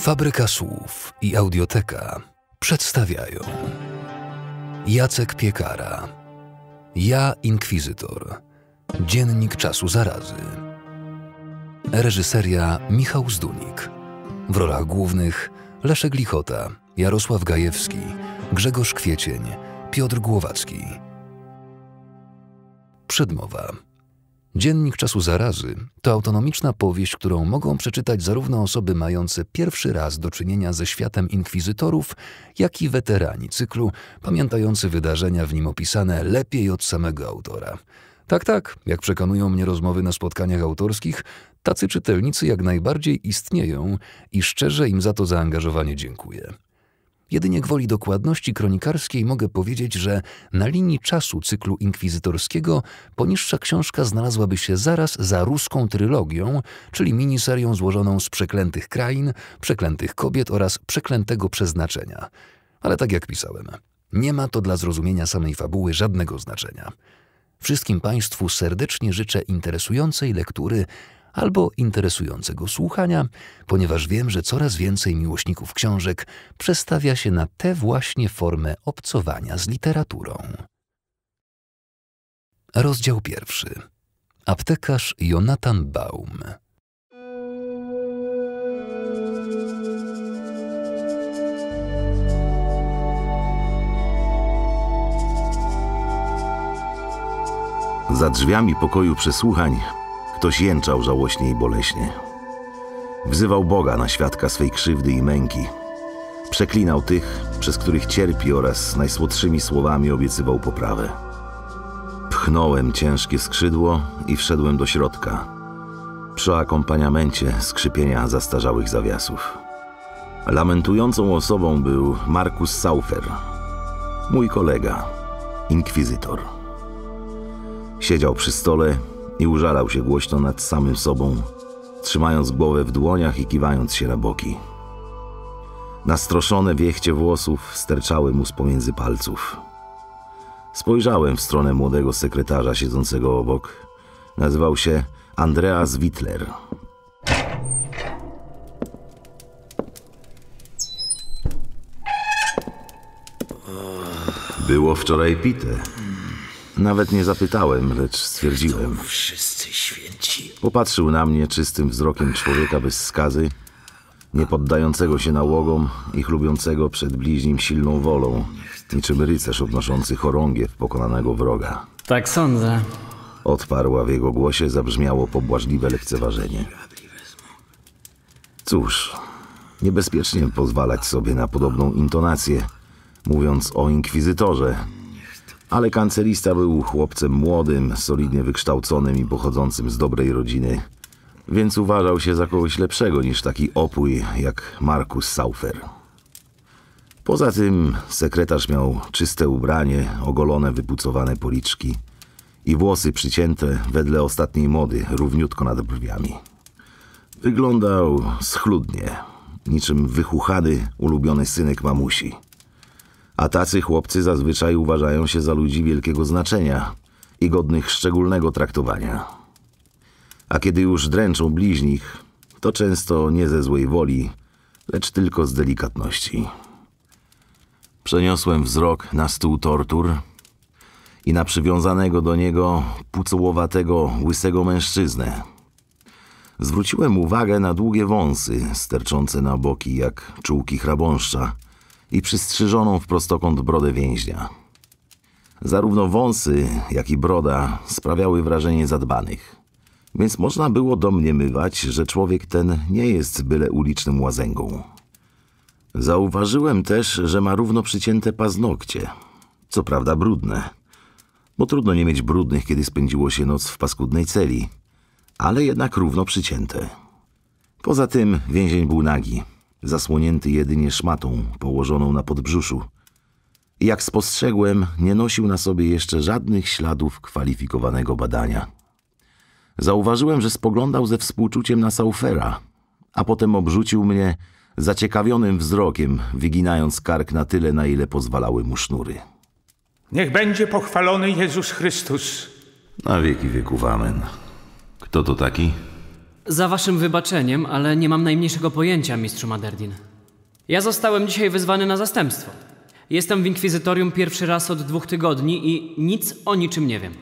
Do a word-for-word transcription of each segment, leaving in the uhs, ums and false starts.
Fabryka Słów i Audioteka przedstawiają Jacek Piekara. Ja, Inkwizytor. Dziennik czasu zarazy. Reżyseria Michał Zdunik. W rolach głównych Leszek Lichota, Jarosław Gajewski, Grzegorz Kwiecień, Piotr Głowacki. Przedmowa. Dziennik czasu zarazy to autonomiczna powieść, którą mogą przeczytać zarówno osoby mające pierwszy raz do czynienia ze światem inkwizytorów, jak i weterani cyklu, pamiętający wydarzenia w nim opisane lepiej od samego autora. Tak, tak, jak przekonują mnie rozmowy na spotkaniach autorskich, tacy czytelnicy jak najbardziej istnieją i szczerze im za to zaangażowanie dziękuję. Jedynie gwoli dokładności kronikarskiej mogę powiedzieć, że na linii czasu cyklu inkwizytorskiego poniższa książka znalazłaby się zaraz za ruską trylogią, czyli miniserią złożoną z Przeklętych Krain, Przeklętych Kobiet oraz Przeklętego Przeznaczenia. Ale tak jak pisałem, nie ma to dla zrozumienia samej fabuły żadnego znaczenia. Wszystkim Państwu serdecznie życzę interesującej lektury albo interesującego słuchania, ponieważ wiem, że coraz więcej miłośników książek przestawia się na tę właśnie formę obcowania z literaturą. Rozdział pierwszy. Aptekarz Jonathan Baum. Za drzwiami pokoju przesłuchań ktoś jęczał żałośnie i boleśnie. Wzywał Boga na świadka swej krzywdy i męki. Przeklinał tych, przez których cierpi, oraz najsłodszymi słowami obiecywał poprawę. Pchnąłem ciężkie skrzydło i wszedłem do środka, przy akompaniamencie skrzypienia zastarzałych zawiasów. Lamentującą osobą był Markus Saufer, mój kolega, inkwizytor. Siedział przy stole i użalał się głośno nad samym sobą, trzymając głowę w dłoniach i kiwając się na boki. Nastroszone wiechcie włosów sterczały mu z pomiędzy palców. Spojrzałem w stronę młodego sekretarza siedzącego obok. Nazywał się Andreas Wittler. Było wczoraj pite. Nawet nie zapytałem, lecz stwierdziłem. Wszyscy święci. Popatrzył na mnie czystym wzrokiem człowieka bez skazy, nie poddającego się nałogom i chlubiącego przed bliźnim silną wolą, niczym rycerz odnoszący chorągiew pokonanego wroga. Tak sądzę. Odparł, a w jego głosie zabrzmiało pobłażliwe lekceważenie. Cóż, niebezpiecznie pozwalać sobie na podobną intonację, mówiąc o inkwizytorze, ale kancelista był chłopcem młodym, solidnie wykształconym i pochodzącym z dobrej rodziny, więc uważał się za kogoś lepszego niż taki opój jak Markus Saufer. Poza tym sekretarz miał czyste ubranie, ogolone, wypucowane policzki i włosy przycięte wedle ostatniej mody, równiutko nad brwiami. Wyglądał schludnie, niczym wychuchany, ulubiony synek mamusi. A tacy chłopcy zazwyczaj uważają się za ludzi wielkiego znaczenia i godnych szczególnego traktowania. A kiedy już dręczą bliźnich, to często nie ze złej woli, lecz tylko z delikatności. Przeniosłem wzrok na stół tortur i na przywiązanego do niego pucołowatego, łysego mężczyznę. Zwróciłem uwagę na długie wąsy, sterczące na boki jak czułki chrabąszcza, i przystrzyżoną w prostokąt brodę więźnia. Zarówno wąsy, jak i broda sprawiały wrażenie zadbanych, więc można było domniemywać, że człowiek ten nie jest byle ulicznym łazęgą. Zauważyłem też, że ma równo przycięte paznokcie, co prawda brudne, bo trudno nie mieć brudnych, kiedy spędziło się noc w paskudnej celi, ale jednak równo przycięte. Poza tym więzień był nagi, zasłonięty jedynie szmatą położoną na podbrzuszu. I jak spostrzegłem, nie nosił na sobie jeszcze żadnych śladów kwalifikowanego badania. Zauważyłem, że spoglądał ze współczuciem na Saufera, a potem obrzucił mnie zaciekawionym wzrokiem, wyginając kark na tyle, na ile pozwalały mu sznury. Niech będzie pochwalony Jezus Chrystus. Na wieki wieków amen. Kto to taki? Za waszym wybaczeniem, ale nie mam najmniejszego pojęcia, mistrzu Maderdin. Ja zostałem dzisiaj wezwany na zastępstwo. Jestem w inkwizytorium pierwszy raz od dwóch tygodni i nic o niczym nie wiem.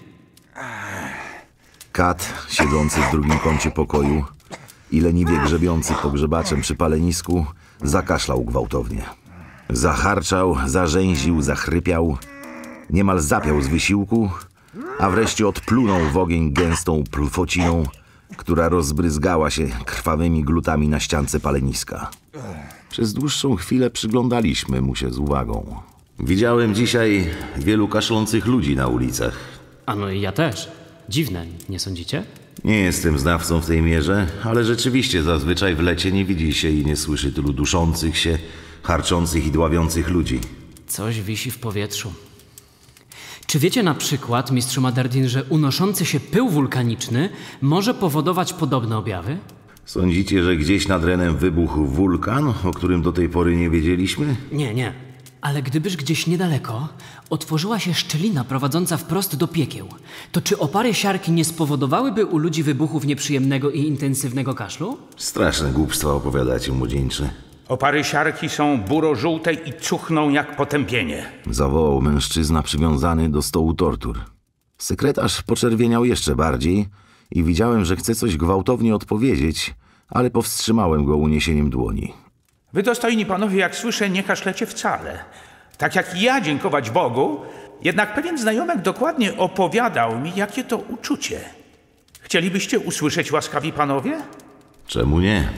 Kat, siedzący w drugim kącie pokoju i leniwie grzebiący pogrzebaczem przy palenisku, zakaszlał gwałtownie. Zacharczał, zarzęził, zachrypiał, niemal zapiał z wysiłku, a wreszcie odplunął w ogień gęstą plwociną, która rozbryzgała się krwawymi glutami na ściance paleniska. Przez dłuższą chwilę przyglądaliśmy mu się z uwagą. Widziałem dzisiaj wielu kaszlących ludzi na ulicach. A no i ja też. Dziwne, nie sądzicie? Nie jestem znawcą w tej mierze, ale rzeczywiście zazwyczaj w lecie nie widzi się i nie słyszy tylu duszących się, harczących i dławiących ludzi. Coś wisi w powietrzu. Czy wiecie na przykład, mistrzu Maderdin, że unoszący się pył wulkaniczny może powodować podobne objawy? Sądzicie, że gdzieś nad Renem wybuchł wulkan, o którym do tej pory nie wiedzieliśmy? Nie, nie. Ale gdybyż gdzieś niedaleko otworzyła się szczelina prowadząca wprost do piekieł, to czy opary siarki nie spowodowałyby u ludzi wybuchów nieprzyjemnego i intensywnego kaszlu? Straszne głupstwa opowiadacie, młodzieńczy. Opary siarki są buro-żółte i cuchną jak potępienie. Zawołał mężczyzna przywiązany do stołu tortur. Sekretarz poczerwieniał jeszcze bardziej i widziałem, że chce coś gwałtownie odpowiedzieć, ale powstrzymałem go uniesieniem dłoni. Wy dostojni panowie, jak słyszę, nie kaszlecie wcale. Tak jak ja dziękować Bogu, jednak pewien znajomek dokładnie opowiadał mi, jakie to uczucie. Chcielibyście usłyszeć, łaskawi panowie? Czemu nie?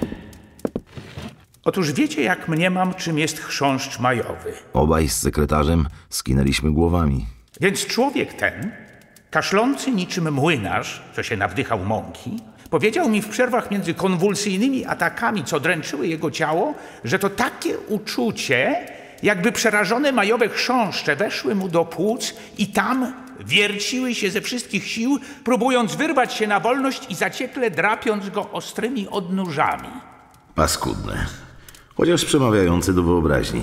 Otóż wiecie, jak mniemam, czym jest chrząszcz majowy. Obaj z sekretarzem skinęliśmy głowami. Więc człowiek ten, kaszlący niczym młynarz, co się nawdychał mąki, powiedział mi w przerwach między konwulsyjnymi atakami, co dręczyły jego ciało, że to takie uczucie, jakby przerażone majowe chrząszcze weszły mu do płuc i tam wierciły się ze wszystkich sił, próbując wyrwać się na wolność i zaciekle drapiąc go ostrymi odnóżami. Paskudne, chociaż przemawiające do wyobraźni.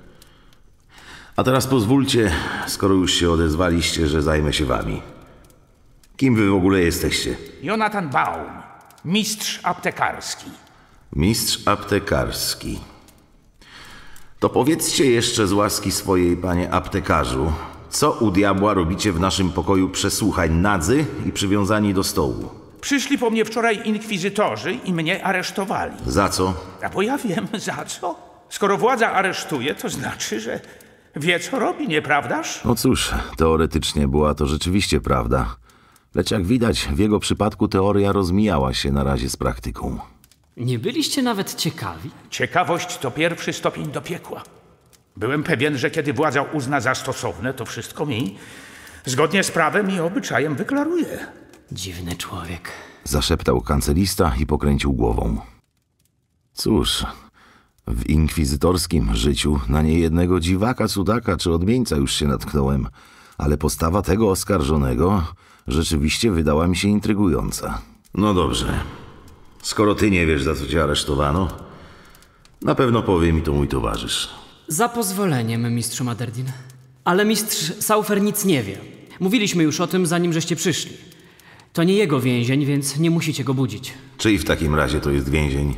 A teraz pozwólcie, skoro już się odezwaliście, że zajmę się wami. Kim wy w ogóle jesteście? Jonathan Baum, mistrz aptekarski. Mistrz aptekarski. To powiedzcie jeszcze z łaski swojej, panie aptekarzu, co u diabła robicie w naszym pokoju przesłuchań nadzy i przywiązani do stołu? Przyszli po mnie wczoraj inkwizytorzy i mnie aresztowali. Za co? A bo ja wiem za co. Skoro władza aresztuje, to znaczy, że wie co robi, nieprawdaż? No cóż, teoretycznie była to rzeczywiście prawda. Lecz jak widać, w jego przypadku teoria rozmijała się na razie z praktyką. Nie byliście nawet ciekawi? Ciekawość to pierwszy stopień do piekła. Byłem pewien, że kiedy władza uzna za stosowne, to wszystko mi, zgodnie z prawem i obyczajem, wyklaruje. Dziwny człowiek. Zaszeptał kancelista i pokręcił głową. Cóż, w inkwizytorskim życiu na niejednego dziwaka, cudaka czy odmieńca już się natknąłem, ale postawa tego oskarżonego rzeczywiście wydała mi się intrygująca. No dobrze. Skoro ty nie wiesz, za co cię aresztowano, na pewno powie mi to mój towarzysz. Za pozwoleniem, mistrzu Maderdin. Ale mistrz Saufer nic nie wie. Mówiliśmy już o tym, zanim żeście przyszli. To nie jego więzień, więc nie musicie go budzić. Czyj w takim razie to jest więzień?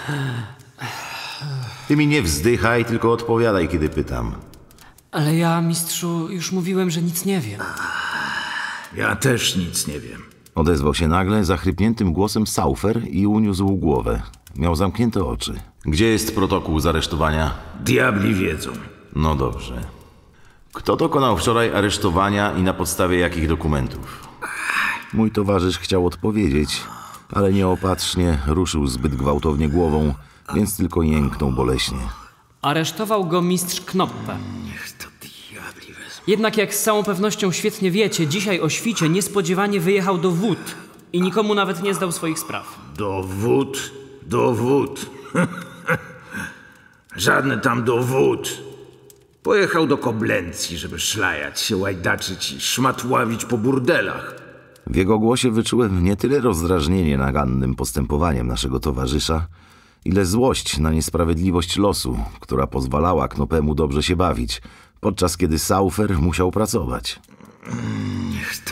Ty mi nie wzdychaj, tylko odpowiadaj, kiedy pytam. Ale ja, mistrzu, już mówiłem, że nic nie wiem. Ja też nic nie wiem. Odezwał się nagle zachrypniętym głosem Saufer i uniósł głowę. Miał zamknięte oczy. Gdzie jest protokół z aresztowania? Diabli wiedzą. No dobrze. Kto dokonał wczoraj aresztowania i na podstawie jakich dokumentów? Mój towarzysz chciał odpowiedzieć, ale nieopatrznie ruszył zbyt gwałtownie głową, więc tylko jęknął boleśnie. Aresztował go mistrz Knoppe. Niech to diabli wezmą. Jednak jak z całą pewnością świetnie wiecie, dzisiaj o świcie niespodziewanie wyjechał do Wód i nikomu nawet nie zdał swoich spraw. Dowód, dowód. Żadne tam dowód. Pojechał do Koblencji, żeby szlajać się, łajdaczyć i szmatławić po burdelach. W jego głosie wyczułem nie tyle rozdrażnienie nagannym postępowaniem naszego towarzysza, ile złość na niesprawiedliwość losu, która pozwalała Knopemu dobrze się bawić, podczas kiedy Saufer musiał pracować. Niech to diabli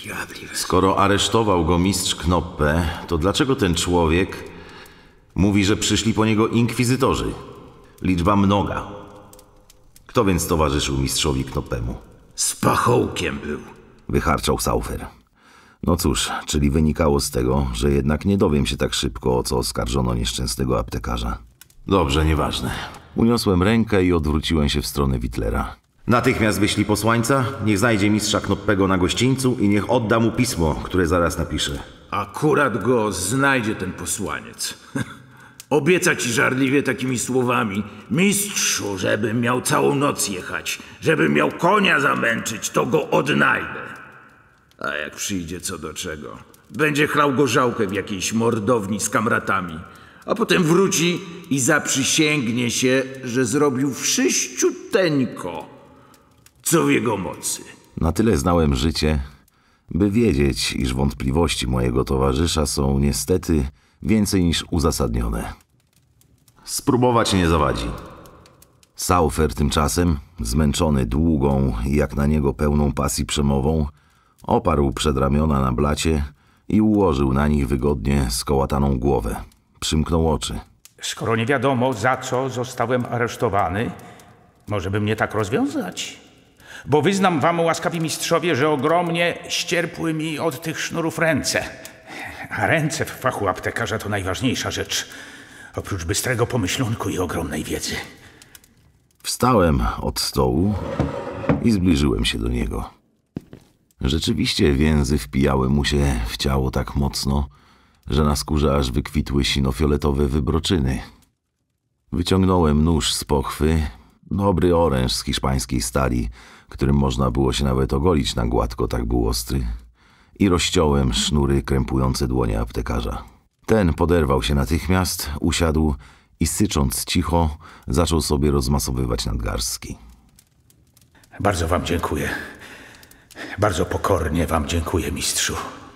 Nieprawdziwe. Skoro aresztował go mistrz Knoppe, to dlaczego ten człowiek mówi, że przyszli po niego inkwizytorzy? Liczba mnoga. Kto więc towarzyszył mistrzowi Knoppemu? Z pachołkiem był. Wycharczał Saufer. No cóż, czyli wynikało z tego, że jednak nie dowiem się tak szybko, o co oskarżono nieszczęsnego aptekarza. Dobrze, nieważne. Uniosłem rękę i odwróciłem się w stronę Witlera. Natychmiast wyślij posłańca, niech znajdzie mistrza Knoppego na gościńcu i niech odda mu pismo, które zaraz napisze. Akurat go znajdzie ten posłaniec. Obieca ci żarliwie takimi słowami: mistrzu, żebym miał całą noc jechać, żebym miał konia zamęczyć, to go odnajdę. A jak przyjdzie co do czego, będzie chlał gorzałkę w jakiejś mordowni z kamratami, a potem wróci i zaprzysięgnie się, że zrobił wszyściuteńko, co w jego mocy. Na tyle znałem życie, by wiedzieć, iż wątpliwości mojego towarzysza są niestety więcej niż uzasadnione. Spróbować nie zawadzi. Saufer tymczasem, zmęczony długą i jak na niego pełną pasji przemową, oparł przedramiona na blacie i ułożył na nich wygodnie skołataną głowę. Przymknął oczy. Skoro nie wiadomo, za co zostałem aresztowany, może by mnie tak rozwiązać? Bo wyznam wam, łaskawi mistrzowie, że ogromnie ścierpły mi od tych sznurów ręce. A ręce w fachu aptekarza to najważniejsza rzecz, oprócz bystrego pomyślunku i ogromnej wiedzy. Wstałem od stołu i zbliżyłem się do niego. Rzeczywiście więzy wpijały mu się w ciało tak mocno, że na skórze aż wykwitły sinofioletowe wybroczyny. Wyciągnąłem nóż z pochwy, dobry oręż z hiszpańskiej stali, którym można było się nawet ogolić na gładko, tak był ostry, i rozciąłem sznury krępujące dłonie aptekarza. Ten poderwał się natychmiast, usiadł i sycząc cicho zaczął sobie rozmasowywać nadgarstki. Bardzo wam dziękuję. Bardzo pokornie wam dziękuję, mistrzu.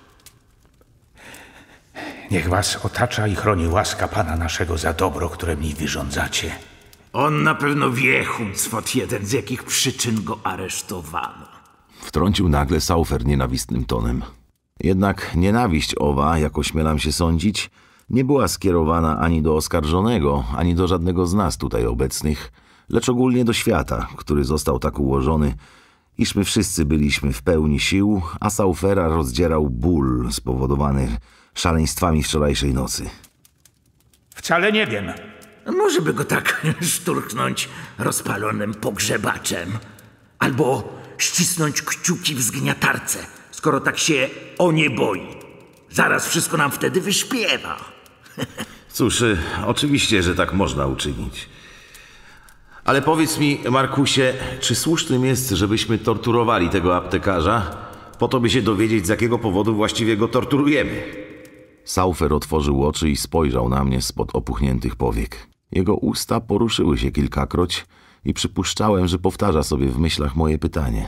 Niech was otacza i chroni łaska Pana naszego za dobro, które mi wyrządzacie. On na pewno wie, huncwot jeden, z jakich przyczyn go aresztowano. Wtrącił nagle Saufer nienawistnym tonem. Jednak nienawiść owa, jak ośmielam się sądzić, nie była skierowana ani do oskarżonego, ani do żadnego z nas tutaj obecnych, lecz ogólnie do świata, który został tak ułożony, iż my wszyscy byliśmy w pełni sił, a Saufera rozdzierał ból spowodowany szaleństwami wczorajszej nocy. Wcale nie wiem. Może by go tak szturchnąć rozpalonym pogrzebaczem. Albo ścisnąć kciuki w zgniatarce, skoro tak się o nie boi. Zaraz wszystko nam wtedy wyśpiewa. Cóż, y, oczywiście, że tak można uczynić. Ale powiedz mi, Markusie, czy słusznym jest, żebyśmy torturowali tego aptekarza, po to by się dowiedzieć, z jakiego powodu właściwie go torturujemy? Saufer otworzył oczy i spojrzał na mnie spod opuchniętych powiek. Jego usta poruszyły się kilkakroć i przypuszczałem, że powtarza sobie w myślach moje pytanie.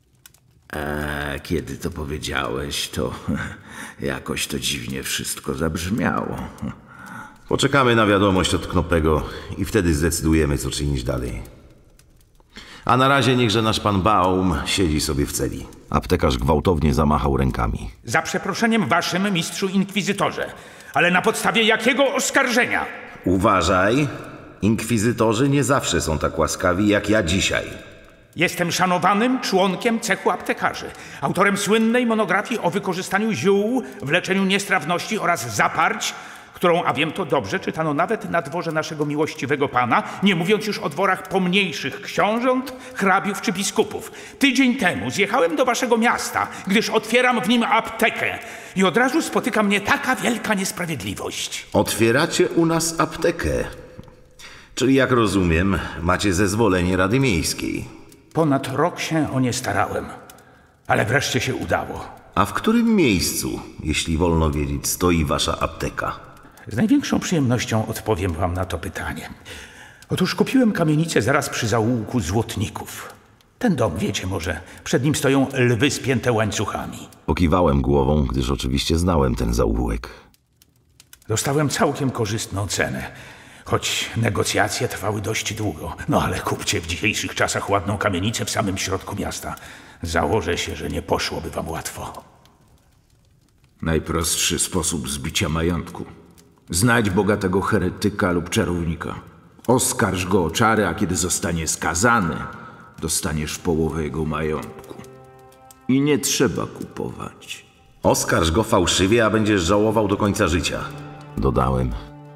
A kiedy to powiedziałeś, to jakoś to dziwnie wszystko zabrzmiało. Poczekamy na wiadomość od Knoppego i wtedy zdecydujemy, co czynić dalej. A na razie niechże nasz pan Baum siedzi sobie w celi. Aptekarz gwałtownie zamachał rękami. Za przeproszeniem waszym, mistrzu inkwizytorze, ale na podstawie jakiego oskarżenia? Uważaj, inkwizytorzy nie zawsze są tak łaskawi jak ja dzisiaj. Jestem szanowanym członkiem cechu aptekarzy, autorem słynnej monografii o wykorzystaniu ziół w leczeniu niestrawności oraz zaparć, którą, a wiem to dobrze, czytano nawet na dworze naszego miłościwego pana, nie mówiąc już o dworach pomniejszych książąt, hrabiów czy biskupów. Tydzień temu zjechałem do waszego miasta, gdyż otwieram w nim aptekę i od razu spotyka mnie taka wielka niesprawiedliwość. Otwieracie u nas aptekę. Czyli jak rozumiem, macie zezwolenie Rady Miejskiej. Ponad rok się o nie starałem, ale wreszcie się udało. A w którym miejscu, jeśli wolno wiedzieć, stoi wasza apteka? Z największą przyjemnością odpowiem wam na to pytanie. Otóż kupiłem kamienicę zaraz przy zaułku Złotników. Ten dom, wiecie może, przed nim stoją lwy spięte łańcuchami. Pokiwałem głową, gdyż oczywiście znałem ten zaułek. Dostałem całkiem korzystną cenę, choć negocjacje trwały dość długo. No ale kupcie w dzisiejszych czasach ładną kamienicę w samym środku miasta. Założę się, że nie poszłoby wam łatwo. Najprostszy sposób zbicia majątku. Znajdź bogatego heretyka lub czarownika. Oskarż go o czary, a kiedy zostanie skazany, dostaniesz połowę jego majątku. I nie trzeba kupować. Oskarż go fałszywie, a będziesz żałował do końca życia. Dodałem.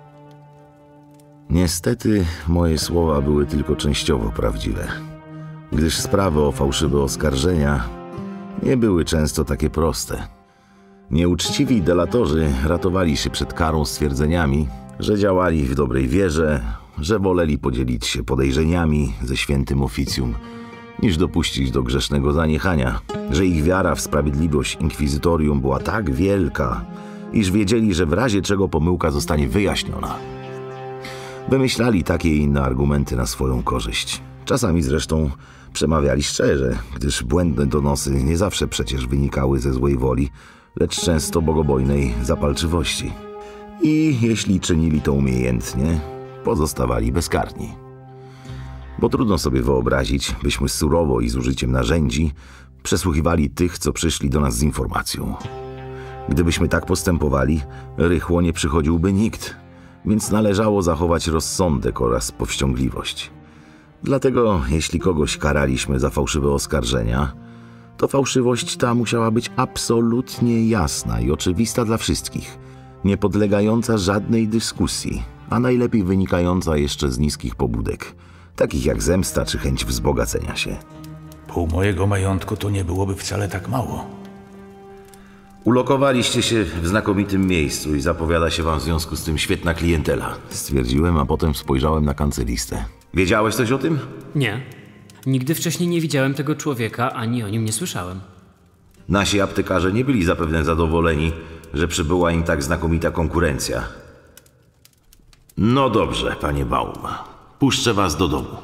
Niestety moje słowa były tylko częściowo prawdziwe, gdyż sprawy o fałszywe oskarżenia nie były często takie proste. Nieuczciwi delatorzy ratowali się przed karą stwierdzeniami, że działali w dobrej wierze, że woleli podzielić się podejrzeniami ze świętym oficjum, niż dopuścić do grzesznego zaniechania, że ich wiara w sprawiedliwość inkwizytorium była tak wielka, iż wiedzieli, że w razie czego pomyłka zostanie wyjaśniona. Wymyślali takie i inne argumenty na swoją korzyść. Czasami zresztą przemawiali szczerze, gdyż błędne donosy nie zawsze przecież wynikały ze złej woli, lecz często bogobojnej zapalczywości. I jeśli czynili to umiejętnie, pozostawali bezkarni. Bo trudno sobie wyobrazić, byśmy surowo i z użyciem narzędzi przesłuchiwali tych, co przyszli do nas z informacją. Gdybyśmy tak postępowali, rychło nie przychodziłby nikt, więc należało zachować rozsądek oraz powściągliwość. Dlatego, jeśli kogoś karaliśmy za fałszywe oskarżenia, to fałszywość ta musiała być absolutnie jasna i oczywista dla wszystkich, nie podlegająca żadnej dyskusji, a najlepiej wynikająca jeszcze z niskich pobudek, takich jak zemsta czy chęć wzbogacenia się. Pół mojego majątku to nie byłoby wcale tak mało. Ulokowaliście się w znakomitym miejscu i zapowiada się wam w związku z tym świetna klientela, stwierdziłem, a potem spojrzałem na kancelistę. Wiedziałeś coś o tym? Nie. Nigdy wcześniej nie widziałem tego człowieka, ani o nim nie słyszałem. Nasi aptekarze nie byli zapewne zadowoleni, że przybyła im tak znakomita konkurencja. No dobrze, panie Baum. Puszczę was do domu,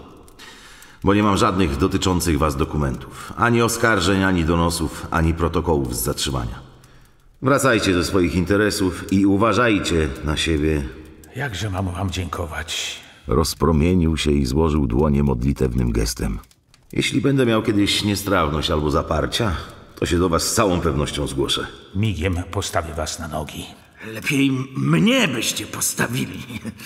bo nie mam żadnych dotyczących was dokumentów. Ani oskarżeń, ani donosów, ani protokołów z zatrzymania. Wracajcie do swoich interesów i uważajcie na siebie. Jakże mam wam dziękować? Rozpromienił się i złożył dłonie modlitewnym gestem. Jeśli będę miał kiedyś niestrawność albo zaparcia, to się do was z całą pewnością zgłoszę. Migiem postawię was na nogi. Lepiej mnie byście postawili,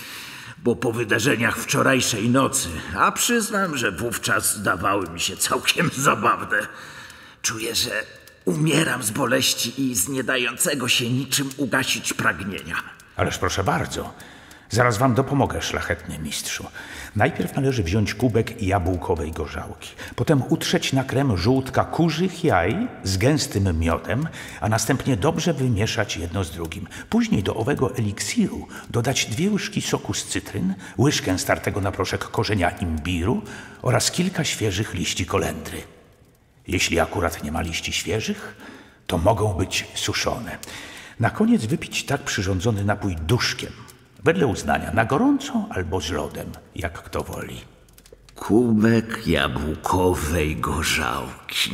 bo po wydarzeniach wczorajszej nocy, a przyznam, że wówczas zdawały mi się całkiem zabawne, czuję, że umieram z boleści i z nie dającego się niczym ugasić pragnienia. Ależ proszę bardzo, zaraz wam dopomogę, szlachetny mistrzu. Najpierw należy wziąć kubek jabłkowej gorzałki, potem utrzeć na krem żółtka kurzych jaj z gęstym miodem, a następnie dobrze wymieszać jedno z drugim. Później do owego eliksiru dodać dwie łyżki soku z cytryn, łyżkę startego na proszek korzenia imbiru oraz kilka świeżych liści kolendry. Jeśli akurat nie ma liści świeżych, to mogą być suszone. Na koniec wypić tak przyrządzony napój duszkiem, wedle uznania, na gorąco albo z lodem, jak kto woli. Kubek jabłkowej gorzałki.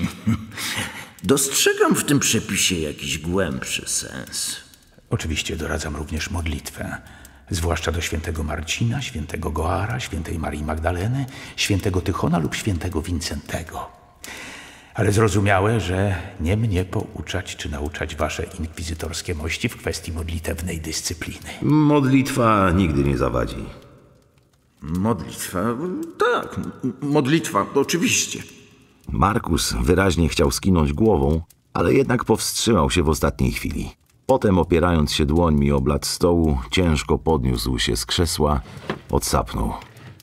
Dostrzegam w tym przepisie jakiś głębszy sens. Oczywiście doradzam również modlitwę, zwłaszcza do świętego Marcina, świętego Goara, świętej Marii Magdaleny, świętego Tychona lub świętego Wincentego. Ale zrozumiałe, że nie mnie pouczać czy nauczać wasze inkwizytorskie mości w kwestii modlitewnej dyscypliny. Modlitwa nigdy nie zawadzi. Modlitwa? Tak, modlitwa, oczywiście. Markus wyraźnie chciał skinąć głową, ale jednak powstrzymał się w ostatniej chwili. Potem, opierając się dłońmi o blat stołu, ciężko podniósł się z krzesła, odsapnął.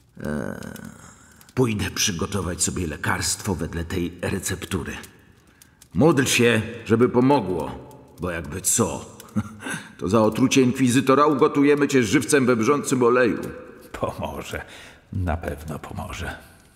Eee... Pójdę przygotować sobie lekarstwo wedle tej receptury. Módl się, żeby pomogło, bo jakby co, to za otrucie inkwizytora ugotujemy cię żywcem we wrzącym oleju. Pomoże, na pewno pomoże.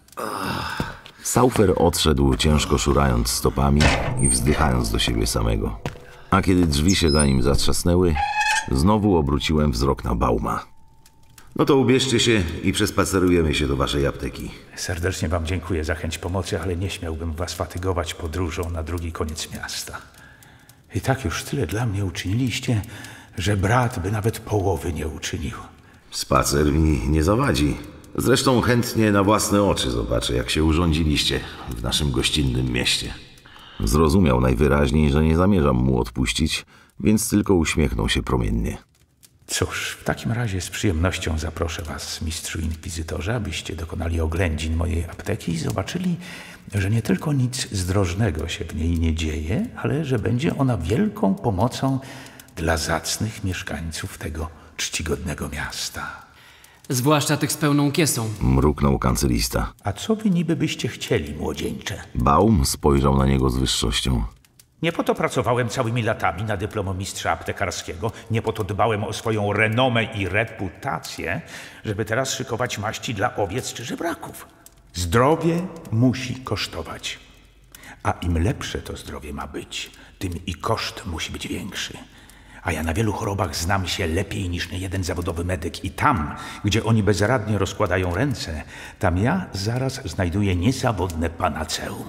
Saufer odszedł, ciężko szurając stopami i wzdychając do siebie samego. A kiedy drzwi się za nim zatrzasnęły, znowu obróciłem wzrok na Bauma. No to ubierzcie się i przespacerujemy się do waszej apteki. Serdecznie wam dziękuję za chęć pomocy, ale nie śmiałbym was fatygować podróżą na drugi koniec miasta. I tak już tyle dla mnie uczyniliście, że brat by nawet połowy nie uczynił. Spacer mi nie zawadzi. Zresztą chętnie na własne oczy zobaczę, jak się urządziliście w naszym gościnnym mieście. Zrozumiał najwyraźniej, że nie zamierzam mu odpuścić, więc tylko uśmiechnął się promiennie. Cóż, w takim razie z przyjemnością zaproszę was, mistrzu inkwizytorze, abyście dokonali oględzin mojej apteki i zobaczyli, że nie tylko nic zdrożnego się w niej nie dzieje, ale że będzie ona wielką pomocą dla zacnych mieszkańców tego czcigodnego miasta. Zwłaszcza tych z pełną kiesą. Mruknął kancelista. A co wy niby byście chcieli, młodzieńcze? Baum spojrzał na niego z wyższością. Nie po to pracowałem całymi latami na dyplomomistrza aptekarskiego, nie po to dbałem o swoją renomę i reputację, żeby teraz szykować maści dla owiec czy żebraków. Zdrowie musi kosztować. A im lepsze to zdrowie ma być, tym i koszt musi być większy. A ja na wielu chorobach znam się lepiej niż niejeden zawodowy medyk i tam, gdzie oni bezradnie rozkładają ręce, tam ja zaraz znajduję niezawodne panaceum.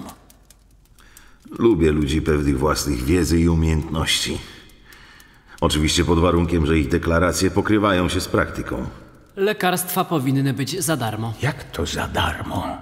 Lubię ludzi pewnych własnych wiedzy i umiejętności. Oczywiście pod warunkiem, że ich deklaracje pokrywają się z praktyką. Lekarstwa powinny być za darmo. Jak to za darmo?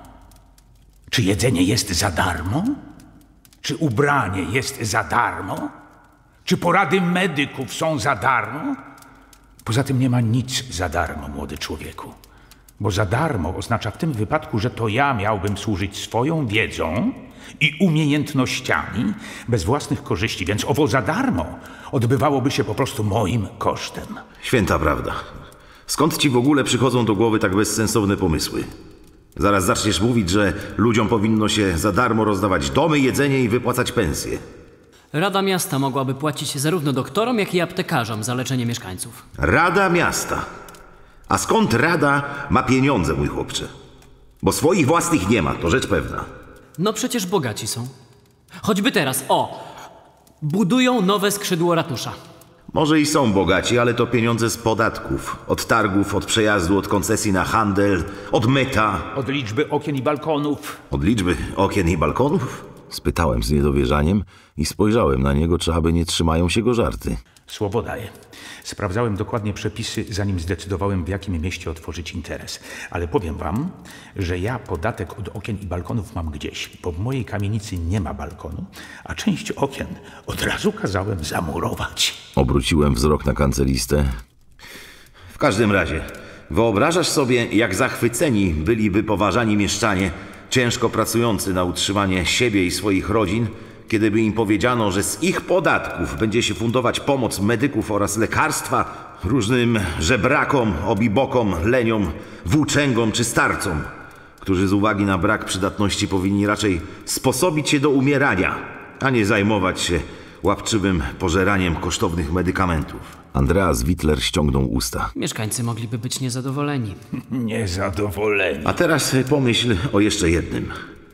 Czy jedzenie jest za darmo? Czy ubranie jest za darmo? Czy porady medyków są za darmo? Poza tym nie ma nic za darmo, młody człowieku. Bo za darmo oznacza w tym wypadku, że to ja miałbym służyć swoją wiedzą i umiejętnościami bez własnych korzyści, więc owo za darmo odbywałoby się po prostu moim kosztem. Święta prawda. Skąd ci w ogóle przychodzą do głowy tak bezsensowne pomysły? Zaraz zaczniesz mówić, że ludziom powinno się za darmo rozdawać domy, jedzenie i wypłacać pensje. Rada Miasta mogłaby płacić zarówno doktorom, jak i aptekarzom za leczenie mieszkańców. Rada Miasta. A skąd Rada ma pieniądze, mój chłopcze? Bo swoich własnych nie ma, to rzecz pewna. No przecież bogaci są. Choćby teraz, o! Budują nowe skrzydło ratusza. Może i są bogaci, ale to pieniądze z podatków. Od targów, od przejazdu, od koncesji na handel, od myta. Od liczby okien i balkonów. Od liczby okien i balkonów? Spytałem z niedowierzaniem i spojrzałem na niego, czy aby nie trzymają się go żarty. Słowo daję. Sprawdzałem dokładnie przepisy, zanim zdecydowałem, w jakim mieście otworzyć interes. Ale powiem wam, że ja podatek od okien i balkonów mam gdzieś, bo w mojej kamienicy nie ma balkonu, a część okien od razu kazałem zamurować. Obróciłem wzrok na kancelistę. W każdym razie, wyobrażasz sobie, jak zachwyceni byliby poważani mieszczanie, ciężko pracujący na utrzymanie siebie i swoich rodzin, kiedyby im powiedziano, że z ich podatków będzie się fundować pomoc medyków oraz lekarstwa różnym żebrakom, obibokom, leniom, włóczęgom czy starcom, którzy z uwagi na brak przydatności powinni raczej sposobić się do umierania, a nie zajmować się łapczywym pożeraniem kosztownych medykamentów. Andreas Wittler ściągnął usta. Mieszkańcy mogliby być niezadowoleni. Niezadowoleni. A teraz pomyśl o jeszcze jednym.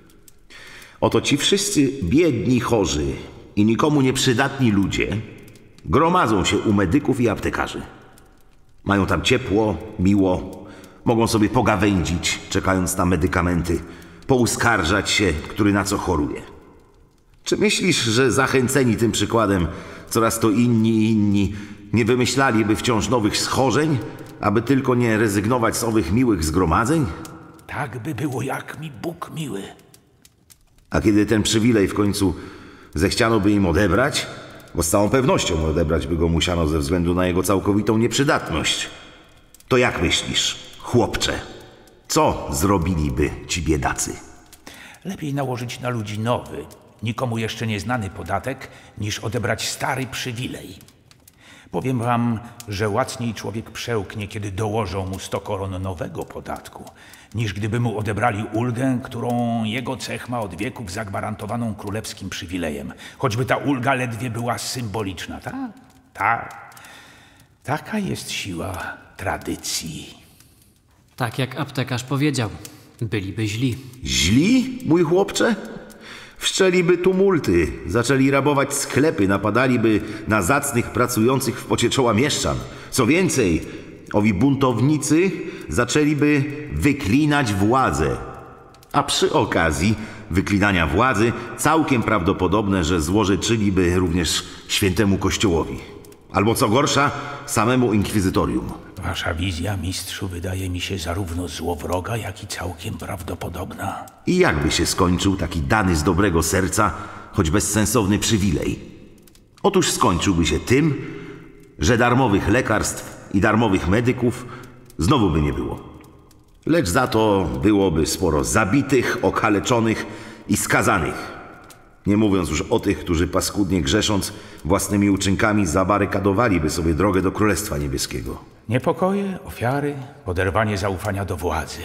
Oto ci wszyscy biedni, chorzy i nikomu nieprzydatni ludzie gromadzą się u medyków i aptekarzy. Mają tam ciepło, miło, mogą sobie pogawędzić, czekając na medykamenty, pouskarżać się, który na co choruje. Czy myślisz, że zachęceni tym przykładem coraz to inni i inni nie wymyślaliby wciąż nowych schorzeń, aby tylko nie rezygnować z owych miłych zgromadzeń? Tak by było, jak mi Bóg miły. A kiedy ten przywilej w końcu zechciano by im odebrać, bo z całą pewnością odebrać by go musiano ze względu na jego całkowitą nieprzydatność, to jak myślisz, chłopcze, co zrobiliby ci biedacy? Lepiej nałożyć na ludzi nowy, nikomu jeszcze nieznany podatek, niż odebrać stary przywilej. Powiem wam, że łacniej człowiek przełknie, kiedy dołożą mu sto koron nowego podatku, niż gdyby mu odebrali ulgę, którą jego cech ma od wieków zagwarantowaną królewskim przywilejem. Choćby ta ulga ledwie była symboliczna, tak? Tak. Taka jest siła tradycji. Tak jak aptekarz powiedział, byliby źli. Źli, mój chłopcze? Wszczeliby tumulty, zaczęli rabować sklepy, napadaliby na zacnych pracujących w pocie czoła mieszczan. Co więcej, owi buntownicy zaczęliby wyklinać władzę. A przy okazji wyklinania władzy całkiem prawdopodobne, że złorzeczyliby również świętemu Kościołowi. Albo co gorsza, samemu inkwizytorium. Wasza wizja, mistrzu, wydaje mi się zarówno złowroga, jak i całkiem prawdopodobna. I jakby się skończył taki dany z dobrego serca, choć bezsensowny przywilej. Otóż skończyłby się tym, że darmowych lekarstw i darmowych medyków znowu by nie było. Lecz za to byłoby sporo zabitych, okaleczonych i skazanych. Nie mówiąc już o tych, którzy paskudnie grzesząc własnymi uczynkami zabarykadowaliby sobie drogę do Królestwa Niebieskiego. Niepokoje, ofiary, poderwanie zaufania do władzy.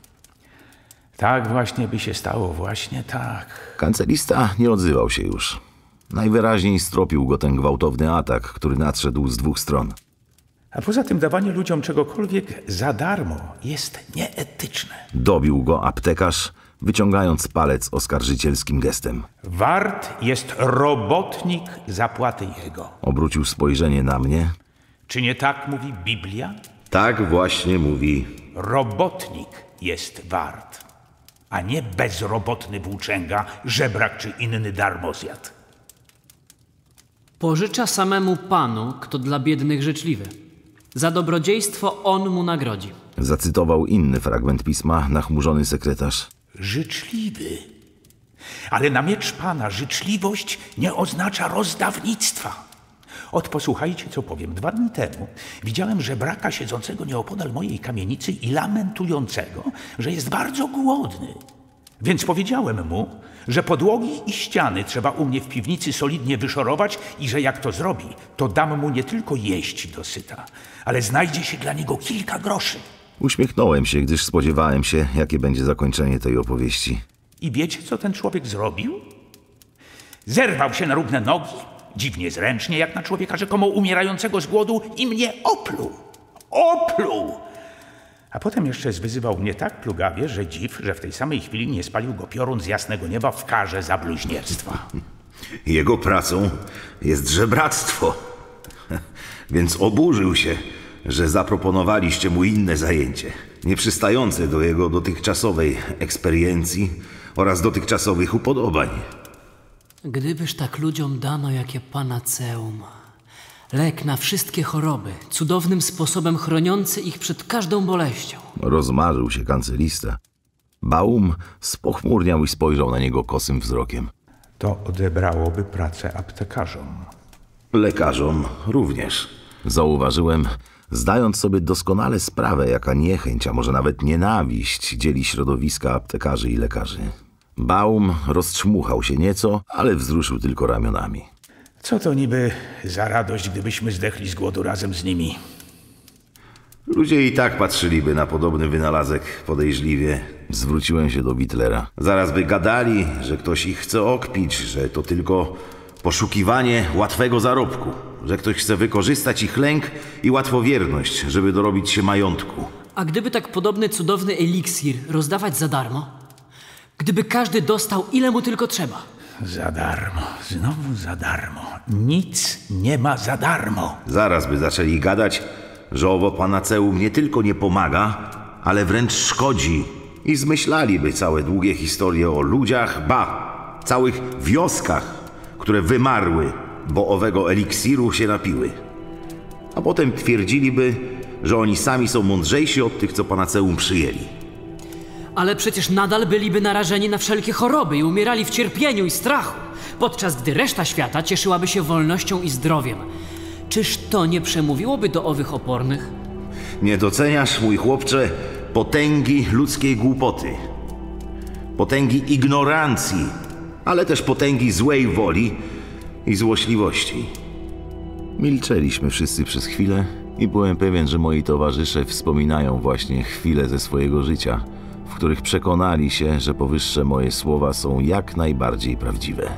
Tak właśnie by się stało, właśnie tak. Kancelista nie odzywał się już. Najwyraźniej stropił go ten gwałtowny atak, który nadszedł z dwóch stron. A poza tym dawanie ludziom czegokolwiek za darmo jest nieetyczne. Dobił go aptekarz, wyciągając palec oskarżycielskim gestem. Wart jest robotnik zapłaty jego. Obrócił spojrzenie na mnie. Czy nie tak mówi Biblia? Tak właśnie mówi. Robotnik jest wart, a nie bezrobotny włóczęga, żebrak czy inny darmozjad. Pożycza samemu Panu, kto dla biednych życzliwy. Za dobrodziejstwo On mu nagrodzi. Zacytował inny fragment pisma nachmurzony sekretarz. Życzliwy. Ale na miecz Pana życzliwość nie oznacza rozdawnictwa. Ot, posłuchajcie, co powiem. Dwa dni temu widziałem żebraka siedzącego nieopodal mojej kamienicy i lamentującego, że jest bardzo głodny. Więc powiedziałem mu, że podłogi i ściany trzeba u mnie w piwnicy solidnie wyszorować i że jak to zrobi, to dam mu nie tylko jeść dosyta, ale znajdzie się dla niego kilka groszy. Uśmiechnąłem się, gdyż spodziewałem się, jakie będzie zakończenie tej opowieści. I wiecie, co ten człowiek zrobił? Zerwał się na równe nogi, dziwnie zręcznie, jak na człowieka rzekomo umierającego z głodu i mnie opluł. Opluł! A potem jeszcze zwyzywał mnie tak plugawie, że dziw, że w tej samej chwili nie spalił go piorun z jasnego nieba w karze za bluźnierstwa. Jego pracą jest żebractwo. Więc oburzył się, że zaproponowaliście mu inne zajęcie, nieprzystające do jego dotychczasowej eksperiencji oraz dotychczasowych upodobań. Gdybyż tak ludziom dano jakie panaceum. Lek na wszystkie choroby, cudownym sposobem chroniący ich przed każdą boleścią. Rozmarzył się kancelista. Baum spochmurniał i spojrzał na niego kosym wzrokiem. To odebrałoby pracę aptekarzom. Lekarzom również. Zauważyłem, zdając sobie doskonale sprawę, jaka niechęć, a może nawet nienawiść dzieli środowiska aptekarzy i lekarzy. Baum rozczmuchał się nieco, ale wzruszył tylko ramionami. Co to niby za radość, gdybyśmy zdechli z głodu razem z nimi? Ludzie i tak patrzyliby na podobny wynalazek podejrzliwie. Zwróciłem się do Wittlera. Zaraz by gadali, że ktoś ich chce okpić, że to tylko poszukiwanie łatwego zarobku, że ktoś chce wykorzystać ich lęk i łatwowierność, żeby dorobić się majątku. A gdyby tak podobny cudowny eliksir rozdawać za darmo? Gdyby każdy dostał, ile mu tylko trzeba? Za darmo, znowu za darmo. Nic nie ma za darmo. Zaraz by zaczęli gadać, że owo panaceum nie tylko nie pomaga, ale wręcz szkodzi. I zmyślaliby całe długie historie o ludziach, ba, całych wioskach, które wymarły, bo owego eliksiru się napiły. A potem twierdziliby, że oni sami są mądrzejsi od tych, co panaceum przyjęli. Ale przecież nadal byliby narażeni na wszelkie choroby i umierali w cierpieniu i strachu, podczas gdy reszta świata cieszyłaby się wolnością i zdrowiem. Czyż to nie przemówiłoby do owych opornych? Nie doceniasz, mój chłopcze, potęgi ludzkiej głupoty, potęgi ignorancji, ale też potęgi złej woli i złośliwości. Milczeliśmy wszyscy przez chwilę i byłem pewien, że moi towarzysze wspominają właśnie chwile ze swojego życia, w których przekonali się, że powyższe moje słowa są jak najbardziej prawdziwe.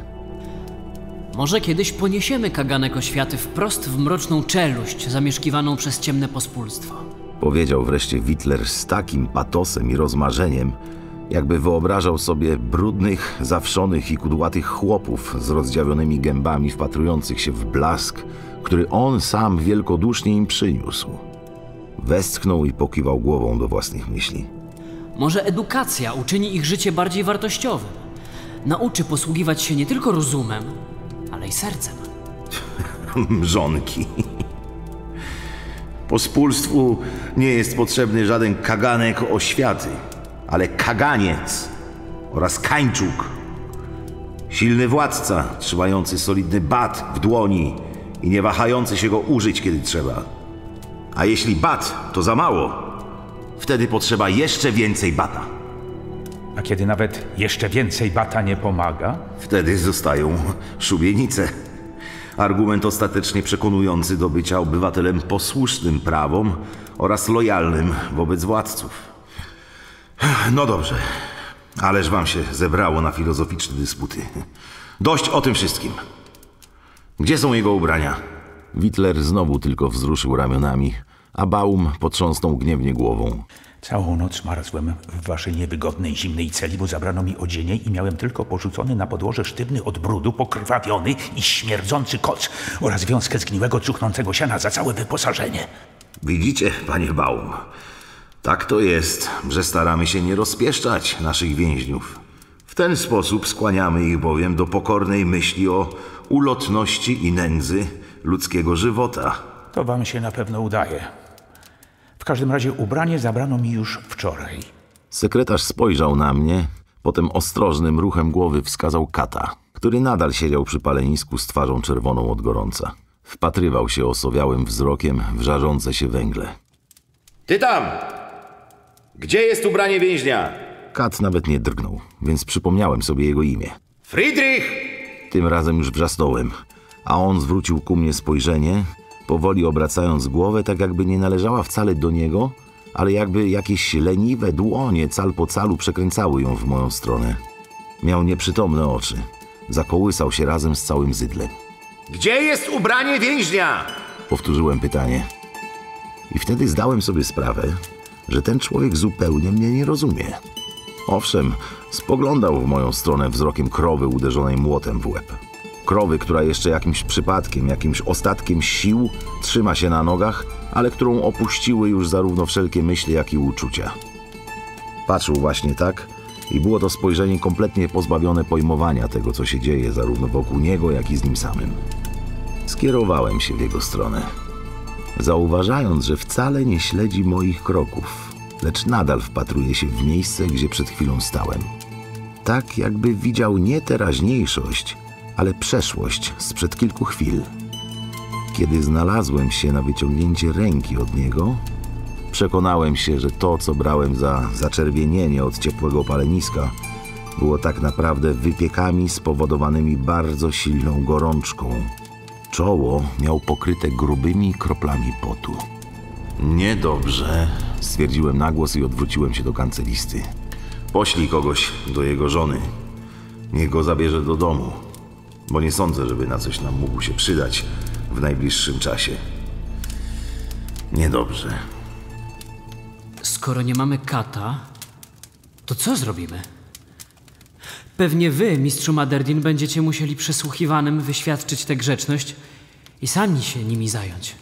Może kiedyś poniesiemy kaganek oświaty wprost w mroczną czeluść zamieszkiwaną przez ciemne pospólstwo. Powiedział wreszcie Wittler z takim patosem i rozmarzeniem, jakby wyobrażał sobie brudnych, zawszonych i kudłatych chłopów z rozdziawionymi gębami wpatrujących się w blask, który on sam wielkodusznie im przyniósł. Westchnął i pokiwał głową do własnych myśli. Może edukacja uczyni ich życie bardziej wartościowym. Nauczy posługiwać się nie tylko rozumem, ale i sercem. Mrzonki. Pospólstwu nie jest potrzebny żaden kaganek oświaty, ale kaganiec oraz kańczuk. Silny władca, trzymający solidny bat w dłoni i nie wahający się go użyć, kiedy trzeba. A jeśli bat to za mało, wtedy potrzeba jeszcze więcej bata. A kiedy nawet jeszcze więcej bata nie pomaga? Wtedy zostają szubienice. Argument ostatecznie przekonujący do bycia obywatelem posłusznym prawom oraz lojalnym wobec władców. No dobrze, ależ wam się zebrało na filozoficzne dysputy. Dość o tym wszystkim. Gdzie są jego ubrania? Witler znowu tylko wzruszył ramionami, a Baum potrząsnął gniewnie głową. Całą noc marzłem w waszej niewygodnej, zimnej celi, bo zabrano mi odzienie i miałem tylko porzucony na podłoże sztywny od brudu, pokrwawiony i śmierdzący koc oraz wiązkę zgniłego, cuchnącego siana za całe wyposażenie. Widzicie, panie Baum, tak to jest, że staramy się nie rozpieszczać naszych więźniów. W ten sposób skłaniamy ich bowiem do pokornej myśli o ulotności i nędzy ludzkiego żywota. To wam się na pewno udaje. W każdym razie ubranie zabrano mi już wczoraj. Sekretarz spojrzał na mnie, potem ostrożnym ruchem głowy wskazał Kata, który nadal siedział przy palenisku z twarzą czerwoną od gorąca. Wpatrywał się osowiałym wzrokiem w żarzące się węgle. Ty tam! Gdzie jest ubranie więźnia? Kat nawet nie drgnął, więc przypomniałem sobie jego imię. Friedrich! Tym razem już wrzasnąłem, a on zwrócił ku mnie spojrzenie, powoli obracając głowę, tak jakby nie należała wcale do niego, ale jakby jakieś leniwe dłonie cal po calu przekręcały ją w moją stronę. Miał nieprzytomne oczy. Zakołysał się razem z całym zydlem. Gdzie jest ubranie więźnia? Powtórzyłem pytanie. I wtedy zdałem sobie sprawę, że ten człowiek zupełnie mnie nie rozumie. Owszem, spoglądał w moją stronę wzrokiem krowy uderzonej młotem w łeb. Krowy, która jeszcze jakimś przypadkiem, jakimś ostatkiem sił trzyma się na nogach, ale którą opuściły już zarówno wszelkie myśli, jak i uczucia. Patrzył właśnie tak i było to spojrzenie kompletnie pozbawione pojmowania tego, co się dzieje zarówno wokół niego, jak i z nim samym. Skierowałem się w jego stronę, zauważając, że wcale nie śledzi moich kroków, lecz nadal wpatruje się w miejsce, gdzie przed chwilą stałem. Tak, jakby widział nie teraźniejszość, ale przeszłość sprzed kilku chwil. Kiedy znalazłem się na wyciągnięcie ręki od niego, przekonałem się, że to, co brałem za zaczerwienienie od ciepłego paleniska, było tak naprawdę wypiekami spowodowanymi bardzo silną gorączką. Czoło miał pokryte grubymi kroplami potu. Niedobrze, Stwierdziłem na głos i odwróciłem się do kancelisty. poślij kogoś do jego żony. Niech go zabierze do domu, bo nie sądzę, żeby na coś nam mógł się przydać w najbliższym czasie. Niedobrze. Skoro nie mamy Kata, to co zrobimy? Pewnie wy, mistrzu Maderdin, będziecie musieli przesłuchiwanym wyświadczyć tę grzeczność i sami się nimi zająć.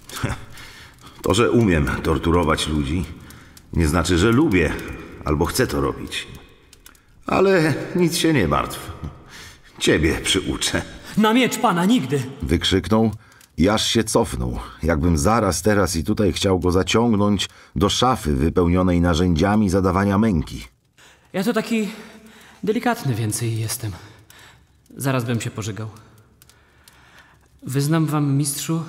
To, że umiem torturować ludzi, nie znaczy, że lubię albo chcę to robić. Ale nic się nie martw. Ciebie przyuczę. Na miecz pana nigdy! Wykrzyknął i aż się cofnął, jakbym zaraz teraz i tutaj chciał go zaciągnąć do szafy wypełnionej narzędziami zadawania męki. Ja to taki delikatny więcej jestem. Zaraz bym się pożygał. Wyznam wam, mistrzu,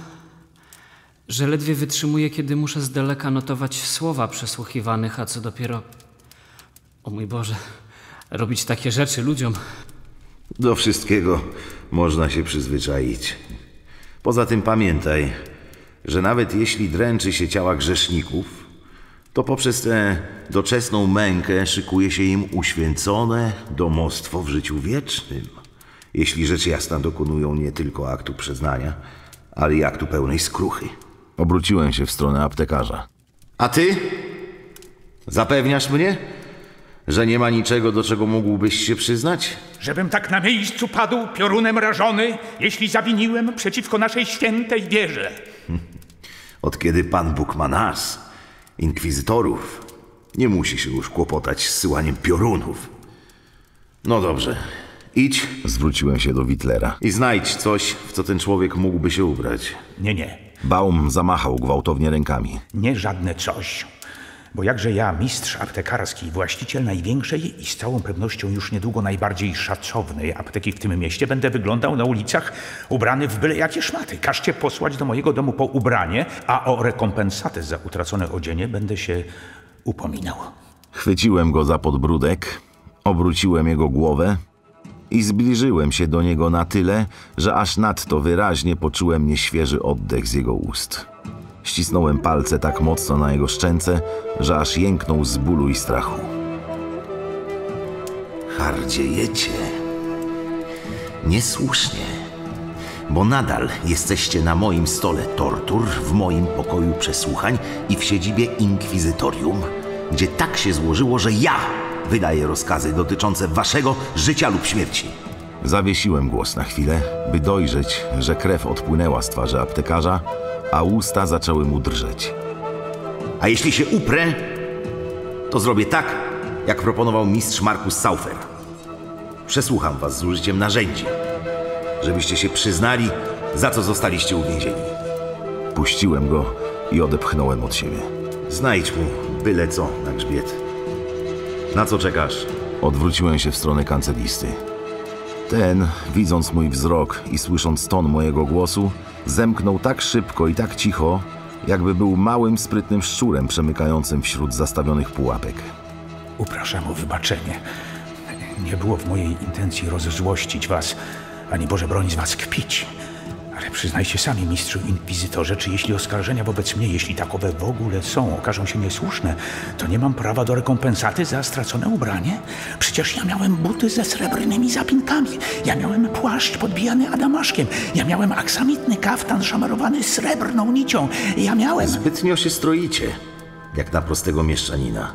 że ledwie wytrzymuję, kiedy muszę z daleka notować słowa przesłuchiwanych, a co dopiero, o mój Boże, robić takie rzeczy ludziom. Do wszystkiego można się przyzwyczaić. Poza tym pamiętaj, że nawet jeśli dręczy się ciała grzeszników, to poprzez tę doczesną mękę szykuje się im uświęcone domostwo w życiu wiecznym. Jeśli rzecz jasna dokonują nie tylko aktu przyznania, ale i aktu pełnej skruchy. Obróciłem się w stronę aptekarza. A ty? Zapewniasz mnie, że nie ma niczego, do czego mógłbyś się przyznać? Żebym tak na miejscu padł piorunem rażony, jeśli zawiniłem przeciwko naszej świętej wierze. Od kiedy Pan Bóg ma nas, inkwizytorów, nie musi się już kłopotać z syłaniem piorunów. No dobrze, idź. Zwróciłem się do Witlera. I znajdź coś, w co ten człowiek mógłby się ubrać. Nie, nie, Baum zamachał gwałtownie rękami. nie żadne coś. Bo jakże ja, mistrz aptekarski, właściciel największej i z całą pewnością już niedługo najbardziej szacownej apteki w tym mieście, będę wyglądał na ulicach ubrany w byle jakie szmaty. Każcie posłać do mojego domu po ubranie, a o rekompensatę za utracone odzienie będę się upominał. Chwyciłem go za podbródek, obróciłem jego głowę i zbliżyłem się do niego na tyle, że aż nadto wyraźnie poczułem nieświeży oddech z jego ust. Ścisnąłem palce tak mocno na jego szczęce, że aż jęknął z bólu i strachu. Hardziejecie. Niesłusznie. Bo nadal jesteście na moim stole tortur, w moim pokoju przesłuchań i w siedzibie inkwizytorium, gdzie tak się złożyło, że ja wydaję rozkazy dotyczące waszego życia lub śmierci. Zawiesiłem głos na chwilę, by dojrzeć, że krew odpłynęła z twarzy aptekarza, a usta zaczęły mu drżeć. A jeśli się uprę, to zrobię tak, jak proponował mistrz Markus Saufer. Przesłucham was z użyciem narzędzi, żebyście się przyznali, za co zostaliście uwięzieni. Puściłem go i odepchnąłem od siebie. Znajdź mu byle co na grzbiet. Na co czekasz? Odwróciłem się w stronę kancelisty. Ten, widząc mój wzrok i słysząc ton mojego głosu, zemknął tak szybko i tak cicho, jakby był małym, sprytnym szczurem przemykającym wśród zastawionych pułapek. Upraszam o wybaczenie. Nie było w mojej intencji rozzłościć was, ani Boże broń z was kpić. Ale przyznajcie sami, mistrzu inkwizytorze, czy jeśli oskarżenia wobec mnie, jeśli takowe w ogóle są, okażą się niesłuszne, to nie mam prawa do rekompensaty za stracone ubranie? Przecież ja miałem buty ze srebrnymi zapinkami, ja miałem płaszcz podbijany adamaszkiem, ja miałem aksamitny kaftan szamarowany srebrną nicią, ja miałem... Zbytnio się stroicie, jak na prostego mieszczanina.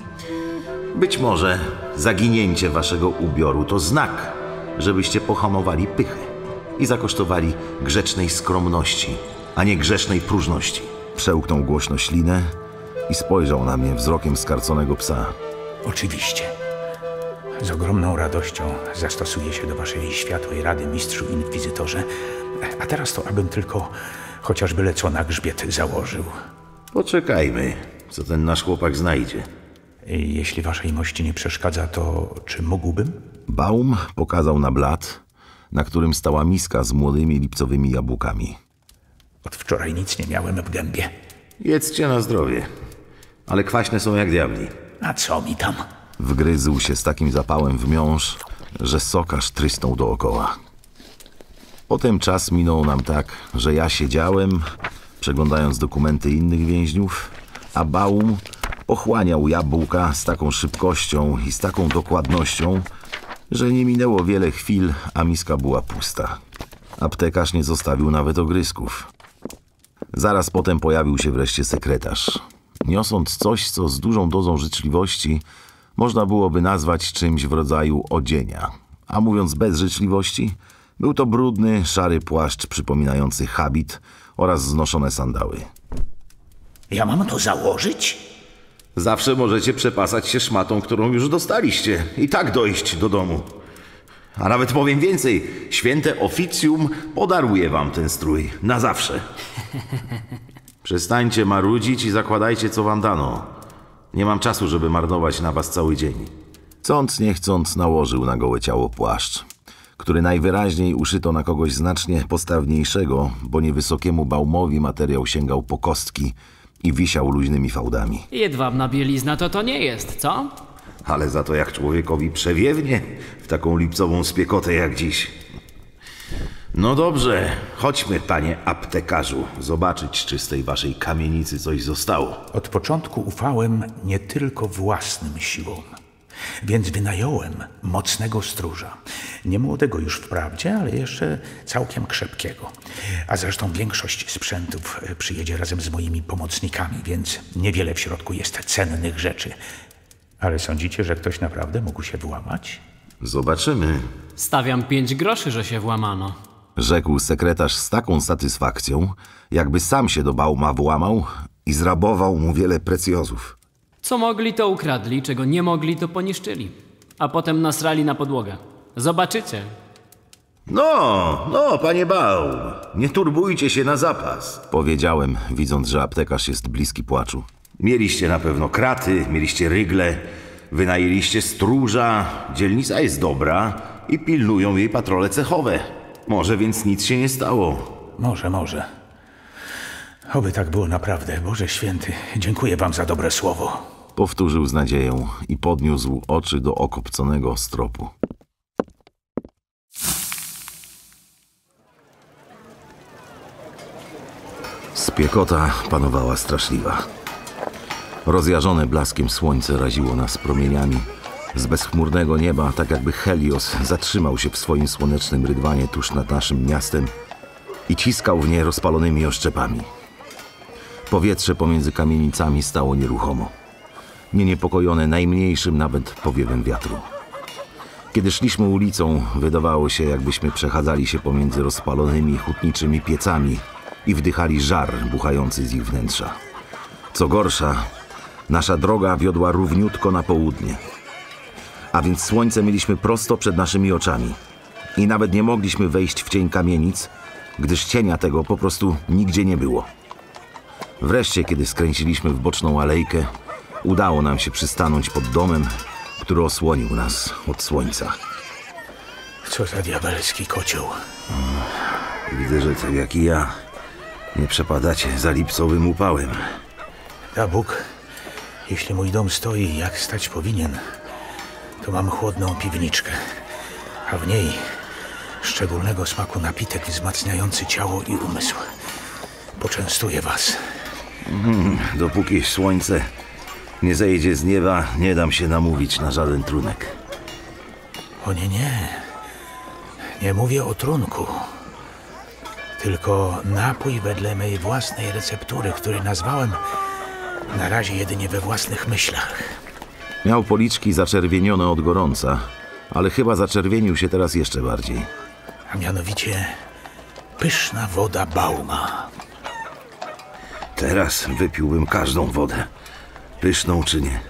Być może zaginięcie waszego ubioru to znak, żebyście pohamowali pychę i zakosztowali grzecznej skromności, a nie grzesznej próżności. Przełknął głośno ślinę i spojrzał na mnie wzrokiem skarconego psa. Oczywiście. Z ogromną radością zastosuję się do waszej światłej rady, mistrzu inkwizytorze. A teraz to abym tylko chociaż byle co na grzbiet założył. Poczekajmy, co ten nasz chłopak znajdzie. Jeśli waszej mości nie przeszkadza, to czy mógłbym? Baum pokazał na blat, na którym stała miska z młodymi lipcowymi jabłkami. Od wczoraj nic nie miałem w gębie. Jedzcie na zdrowie, ale kwaśne są jak diabli. A co mi tam? Wgryzł się z takim zapałem w miąższ, że sok aż trysnął dookoła. Potem czas minął nam tak, że ja siedziałem, przeglądając dokumenty innych więźniów, a Baum pochłaniał jabłka z taką szybkością i z taką dokładnością, że nie minęło wiele chwil, a miska była pusta. Aptekarz nie zostawił nawet ogryzków. Zaraz potem pojawił się wreszcie sekretarz, niosąc coś, co z dużą dozą życzliwości można byłoby nazwać czymś w rodzaju odzienia. A mówiąc bez życzliwości, był to brudny, szary płaszcz przypominający habit oraz znoszone sandały. Ja mam to założyć? Zawsze możecie przepasać się szmatą, którą już dostaliście i tak dojść do domu. A nawet powiem więcej, święte oficjum podaruje wam ten strój na zawsze. Przestańcie marudzić i zakładajcie, co wam dano. Nie mam czasu, żeby marnować na was cały dzień. Chcąc nie chcąc nałożył na gołe ciało płaszcz, który najwyraźniej uszyto na kogoś znacznie postawniejszego, bo niewysokiemu Baumowi materiał sięgał po kostki i wisiał luźnymi fałdami. Jedwabna bielizna to to nie jest, co? Ale za to jak człowiekowi przewiewnie w taką lipcową spiekotę jak dziś. No dobrze, chodźmy, panie aptekarzu, zobaczyć, czy z tej waszej kamienicy coś zostało. Od początku ufałem nie tylko własnym siłom, więc wynająłem mocnego stróża. Nie młodego już wprawdzie, ale jeszcze całkiem krzepkiego. A zresztą większość sprzętów przyjedzie razem z moimi pomocnikami, więc niewiele w środku jest cennych rzeczy. Ale sądzicie, że ktoś naprawdę mógł się włamać? Zobaczymy. Stawiam pięć groszy, że się włamano. Rzekł sekretarz z taką satysfakcją, jakby sam się do Bauma włamał i zrabował mu wiele precjozów. Co mogli, to ukradli, czego nie mogli, to poniszczyli. A potem nasrali na podłogę. Zobaczycie. No, no, panie Baum, nie turbujcie się na zapas. Powiedziałem, widząc, że aptekarz jest bliski płaczu. Mieliście na pewno kraty, mieliście rygle, wynajęliście stróża, dzielnica jest dobra i pilnują jej patrole cechowe. Może więc nic się nie stało. Może, może. Oby tak było naprawdę. Boże Święty, dziękuję wam za dobre słowo. Powtórzył z nadzieją i podniósł oczy do okopconego stropu. Spiekota panowała straszliwa. Rozjażone blaskiem słońce raziło nas promieniami z bezchmurnego nieba, tak jakby Helios zatrzymał się w swoim słonecznym rydwanie tuż nad naszym miastem i ciskał w nie rozpalonymi oszczepami. Powietrze pomiędzy kamienicami stało nieruchomo, nie niepokojone najmniejszym nawet powiewem wiatru. Kiedy szliśmy ulicą, wydawało się, jakbyśmy przechadzali się pomiędzy rozpalonymi hutniczymi piecami i wdychali żar buchający z ich wnętrza. Co gorsza, nasza droga wiodła równiutko na południe. A więc słońce mieliśmy prosto przed naszymi oczami. I nawet nie mogliśmy wejść w cień kamienic, gdyż cienia tego po prostu nigdzie nie było. Wreszcie, kiedy skręciliśmy w boczną alejkę, udało nam się przystanąć pod domem, który osłonił nas od słońca. Co za diabelski kocioł. Widzę, że tak jak i ja, nie przepadacie za lipcowym upałem. Da Bóg, jeśli mój dom stoi jak stać powinien, to mam chłodną piwniczkę, a w niej szczególnego smaku napitek wzmacniający ciało i umysł. Poczęstuję was. Mm, dopóki słońce nie zejdzie z nieba, nie dam się namówić na żaden trunek. O nie, nie. Nie mówię o trunku. Tylko napój wedle mej własnej receptury, który nazwałem na razie jedynie we własnych myślach. Miał policzki zaczerwienione od gorąca, ale chyba zaczerwienił się teraz jeszcze bardziej. A mianowicie pyszna woda Bauma. Teraz wypiłbym każdą wodę, pyszną czy nie.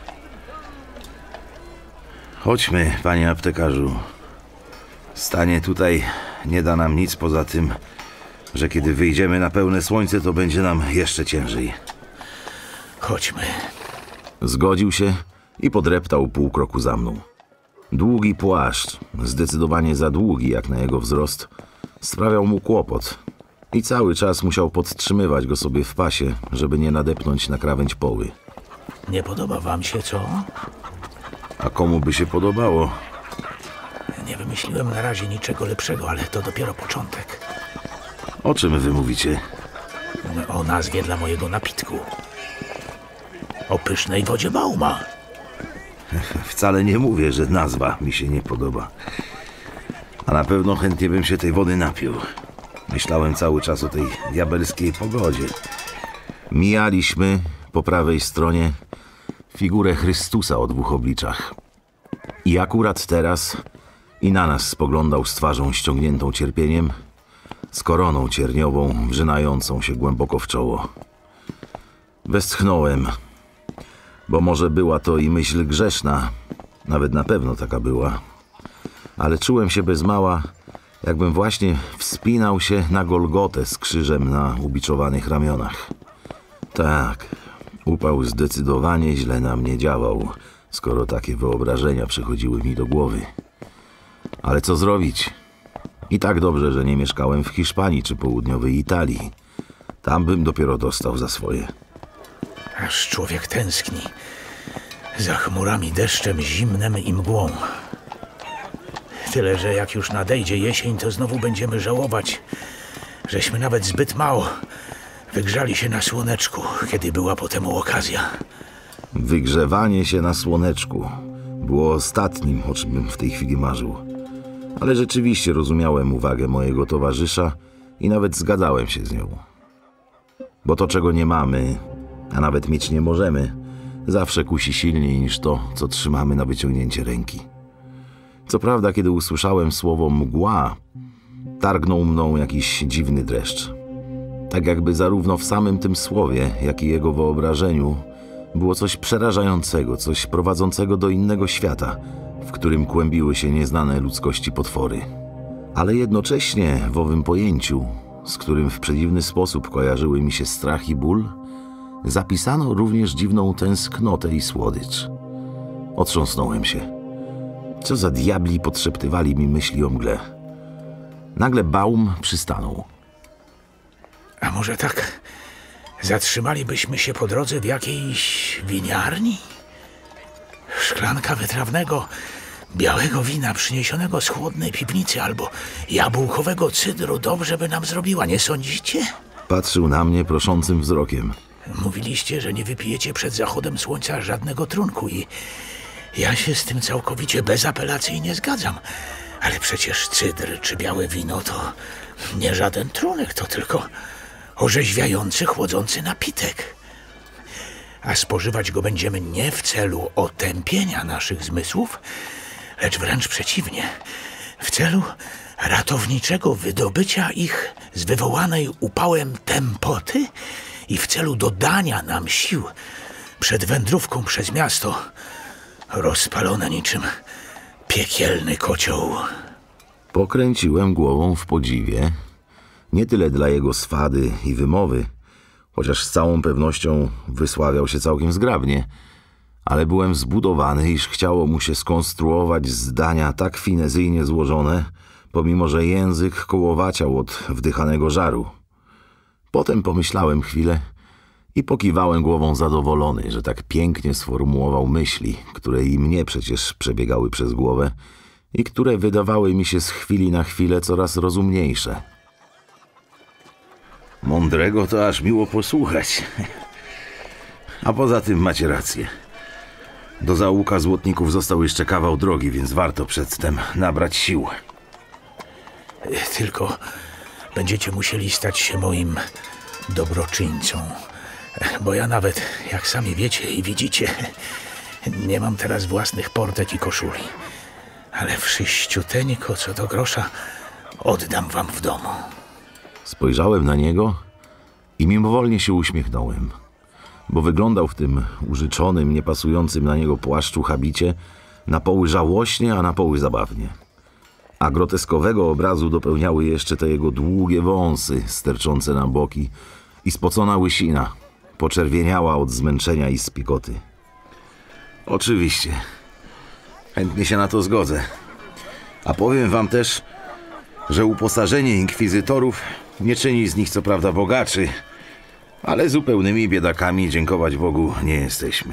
Chodźmy, panie aptekarzu. Stanie tutaj nie da nam nic poza tym, że kiedy wyjdziemy na pełne słońce, to będzie nam jeszcze ciężej. Chodźmy. Zgodził się i podreptał pół kroku za mną. Długi płaszcz, zdecydowanie za długi jak na jego wzrost, sprawiał mu kłopot i cały czas musiał podtrzymywać go sobie w pasie, żeby nie nadepnąć na krawędź poły. Nie podoba wam się, co? A komu by się podobało? Nie wymyśliłem na razie niczego lepszego, ale to dopiero początek. O czym wy mówicie? O nazwie dla mojego napitku. O pysznej wodzie Bauma. Wcale nie mówię, że nazwa mi się nie podoba. A na pewno chętnie bym się tej wody napił. Myślałem cały czas o tej diabelskiej pogodzie. Mijaliśmy po prawej stronie figurę Chrystusa o dwóch obliczach. I akurat teraz i na nas spoglądał z twarzą ściągniętą cierpieniem, z koroną cierniową wrzynającą się głęboko w czoło. Westchnąłem, bo może była to i myśl grzeszna, nawet na pewno taka była, ale czułem się bez mała, jakbym właśnie wspinał się na Golgotę z krzyżem na ubiczowanych ramionach. Tak, upał zdecydowanie źle na mnie działał, skoro takie wyobrażenia przychodziły mi do głowy. Ale co zrobić? I tak dobrze, że nie mieszkałem w Hiszpanii czy południowej Italii. Tam bym dopiero dostał za swoje. Aż człowiek tęskni za chmurami, deszczem, zimnem i mgłą. Tyle, że jak już nadejdzie jesień, to znowu będziemy żałować, żeśmy nawet zbyt mało wygrzali się na słoneczku, kiedy była po temu okazja. Wygrzewanie się na słoneczku było ostatnim, o czym bym w tej chwili marzył. Ale rzeczywiście rozumiałem uwagę mojego towarzysza i nawet zgadzałem się z nią. Bo to, czego nie mamy, a nawet mieć nie możemy, zawsze kusi silniej niż to, co trzymamy na wyciągnięcie ręki. Co prawda, kiedy usłyszałem słowo mgła, targnął mną jakiś dziwny dreszcz. Tak jakby zarówno w samym tym słowie, jak i jego wyobrażeniu było coś przerażającego, coś prowadzącego do innego świata, w którym kłębiły się nieznane ludzkości potwory. Ale jednocześnie w owym pojęciu, z którym w przedziwny sposób kojarzyły mi się strach i ból, zapisano również dziwną tęsknotę i słodycz. Otrząsnąłem się. Co za diabli podszeptywali mi myśli o mgle. Nagle Baum przystanął. A może tak zatrzymalibyśmy się po drodze w jakiejś winiarni? Szklanka wytrawnego, białego wina przyniesionego z chłodnej piwnicy albo jabłkowego cydru dobrze by nam zrobiła, nie sądzicie? Patrzył na mnie proszącym wzrokiem. Mówiliście, że nie wypijecie przed zachodem słońca żadnego trunku i ja się z tym całkowicie bezapelacyjnie zgadzam. Ale przecież cydr czy białe wino to nie żaden trunek, to tylko orzeźwiający, chłodzący napitek. A spożywać go będziemy nie w celu otępienia naszych zmysłów, lecz wręcz przeciwnie, w celu ratowniczego wydobycia ich z wywołanej upałem tępoty i w celu dodania nam sił przed wędrówką przez miasto, rozpalone niczym piekielny kocioł. Pokręciłem głową w podziwie, nie tyle dla jego swady i wymowy, chociaż z całą pewnością wysławiał się całkiem zgrabnie, ale byłem zbudowany, iż chciało mu się skonstruować zdania tak finezyjnie złożone, pomimo że język kołowaciał od wdychanego żaru. Potem pomyślałem chwilę i pokiwałem głową zadowolony, że tak pięknie sformułował myśli, które i mnie przecież przebiegały przez głowę i które wydawały mi się z chwili na chwilę coraz rozumniejsze. Mądrego to aż miło posłuchać. A poza tym macie rację. Do zaułka złotników został jeszcze kawał drogi, więc warto przedtem nabrać sił. Tylko będziecie musieli stać się moim dobroczyńcą. Bo ja nawet, jak sami wiecie i widzicie, nie mam teraz własnych portek i koszuli. Ale wszyściuteńko co do grosza oddam wam w domu. Spojrzałem na niego i mimowolnie się uśmiechnąłem, bo wyglądał w tym użyczonym, niepasującym na niego płaszczu habicie na poły żałośnie, a na poły zabawnie. A groteskowego obrazu dopełniały jeszcze te jego długie wąsy sterczące na boki i spocona łysina, poczerwieniała od zmęczenia i spikoty. Oczywiście, chętnie się na to zgodzę. A powiem wam też, że uposażenie inkwizytorów nie czyni z nich co prawda bogaczy, ale zupełnymi biedakami, dziękować Bogu, nie jesteśmy.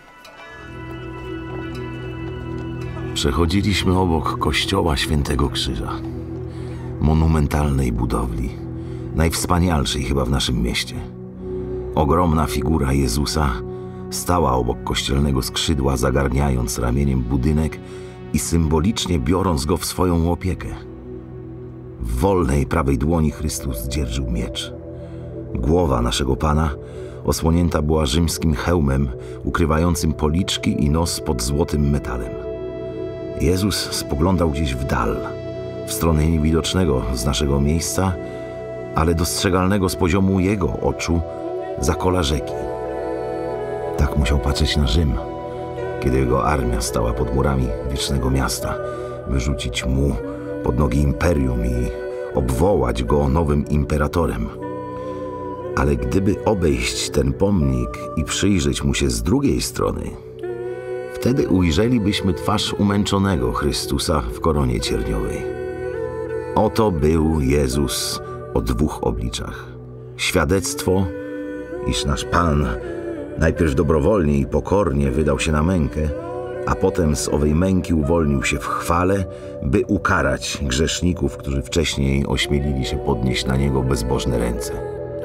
Przechodziliśmy obok kościoła Świętego Krzyża, monumentalnej budowli, najwspanialszej chyba w naszym mieście. Ogromna figura Jezusa stała obok kościelnego skrzydła, zagarniając ramieniem budynek i symbolicznie biorąc go w swoją opiekę. W wolnej prawej dłoni Chrystus dzierżył miecz. Głowa naszego Pana osłonięta była rzymskim hełmem ukrywającym policzki i nos pod złotym metalem. Jezus spoglądał gdzieś w dal, w stronę niewidocznego z naszego miejsca, ale dostrzegalnego z poziomu jego oczu za kola rzeki. Tak musiał patrzeć na Rzym, kiedy jego armia stała pod murami wiecznego miasta, wyrzucić mu pod nogi imperium i obwołać go nowym imperatorem. Ale gdyby obejść ten pomnik i przyjrzeć mu się z drugiej strony, wtedy ujrzelibyśmy twarz umęczonego Chrystusa w koronie cierniowej. Oto był Jezus o dwóch obliczach. Świadectwo, iż nasz Pan najpierw dobrowolnie i pokornie wydał się na mękę, a potem z owej męki uwolnił się w chwale, by ukarać grzeszników, którzy wcześniej ośmielili się podnieść na Niego bezbożne ręce.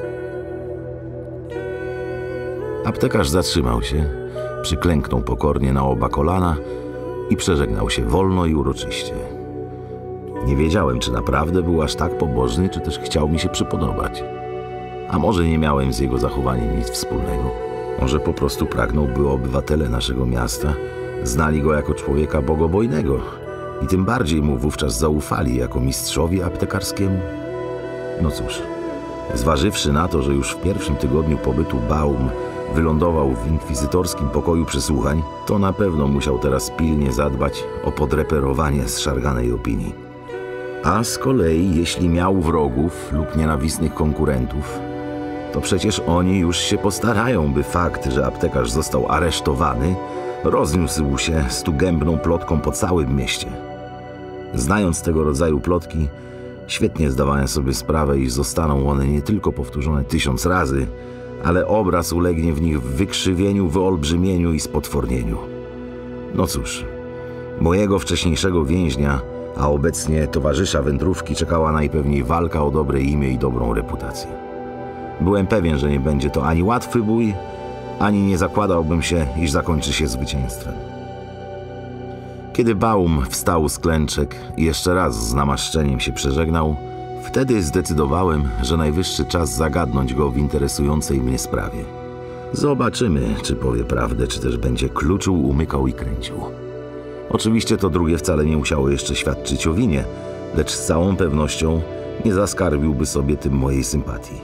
Aptekarz zatrzymał się, przyklęknął pokornie na oba kolana i przeżegnał się wolno i uroczyście. Nie wiedziałem, czy naprawdę był aż tak pobożny, czy też chciał mi się przypodobać. A może nie miałem z jego zachowaniem nic wspólnego. Może po prostu pragnął, by obywatele naszego miasta znali go jako człowieka bogobojnego i tym bardziej mu wówczas zaufali jako mistrzowi aptekarskiemu. No cóż, zważywszy na to, że już w pierwszym tygodniu pobytu Baum wylądował w inkwizytorskim pokoju przesłuchań, to na pewno musiał teraz pilnie zadbać o podreperowanie zszarganej opinii. A z kolei, jeśli miał wrogów lub nienawistnych konkurentów, to przecież oni już się postarają, by fakt, że aptekarz został aresztowany, rozniósł się stugębną plotką po całym mieście. Znając tego rodzaju plotki, świetnie zdawałem sobie sprawę, iż zostaną one nie tylko powtórzone tysiąc razy, ale obraz ulegnie w nich wykrzywieniu, wyolbrzymieniu i spotwornieniu. No cóż, mojego wcześniejszego więźnia, a obecnie towarzysza wędrówki, czekała najpewniej walka o dobre imię i dobrą reputację. Byłem pewien, że nie będzie to ani łatwy bój, ani nie zakładałbym się, iż zakończy się zwycięstwem. Kiedy Baum wstał z klęczek i jeszcze raz z namaszczeniem się przeżegnał, wtedy zdecydowałem, że najwyższy czas zagadnąć go w interesującej mnie sprawie. Zobaczymy, czy powie prawdę, czy też będzie kluczył, umykał i kręcił. Oczywiście to drugie wcale nie musiało jeszcze świadczyć o winie, lecz z całą pewnością nie zaskarbiłby sobie tym mojej sympatii.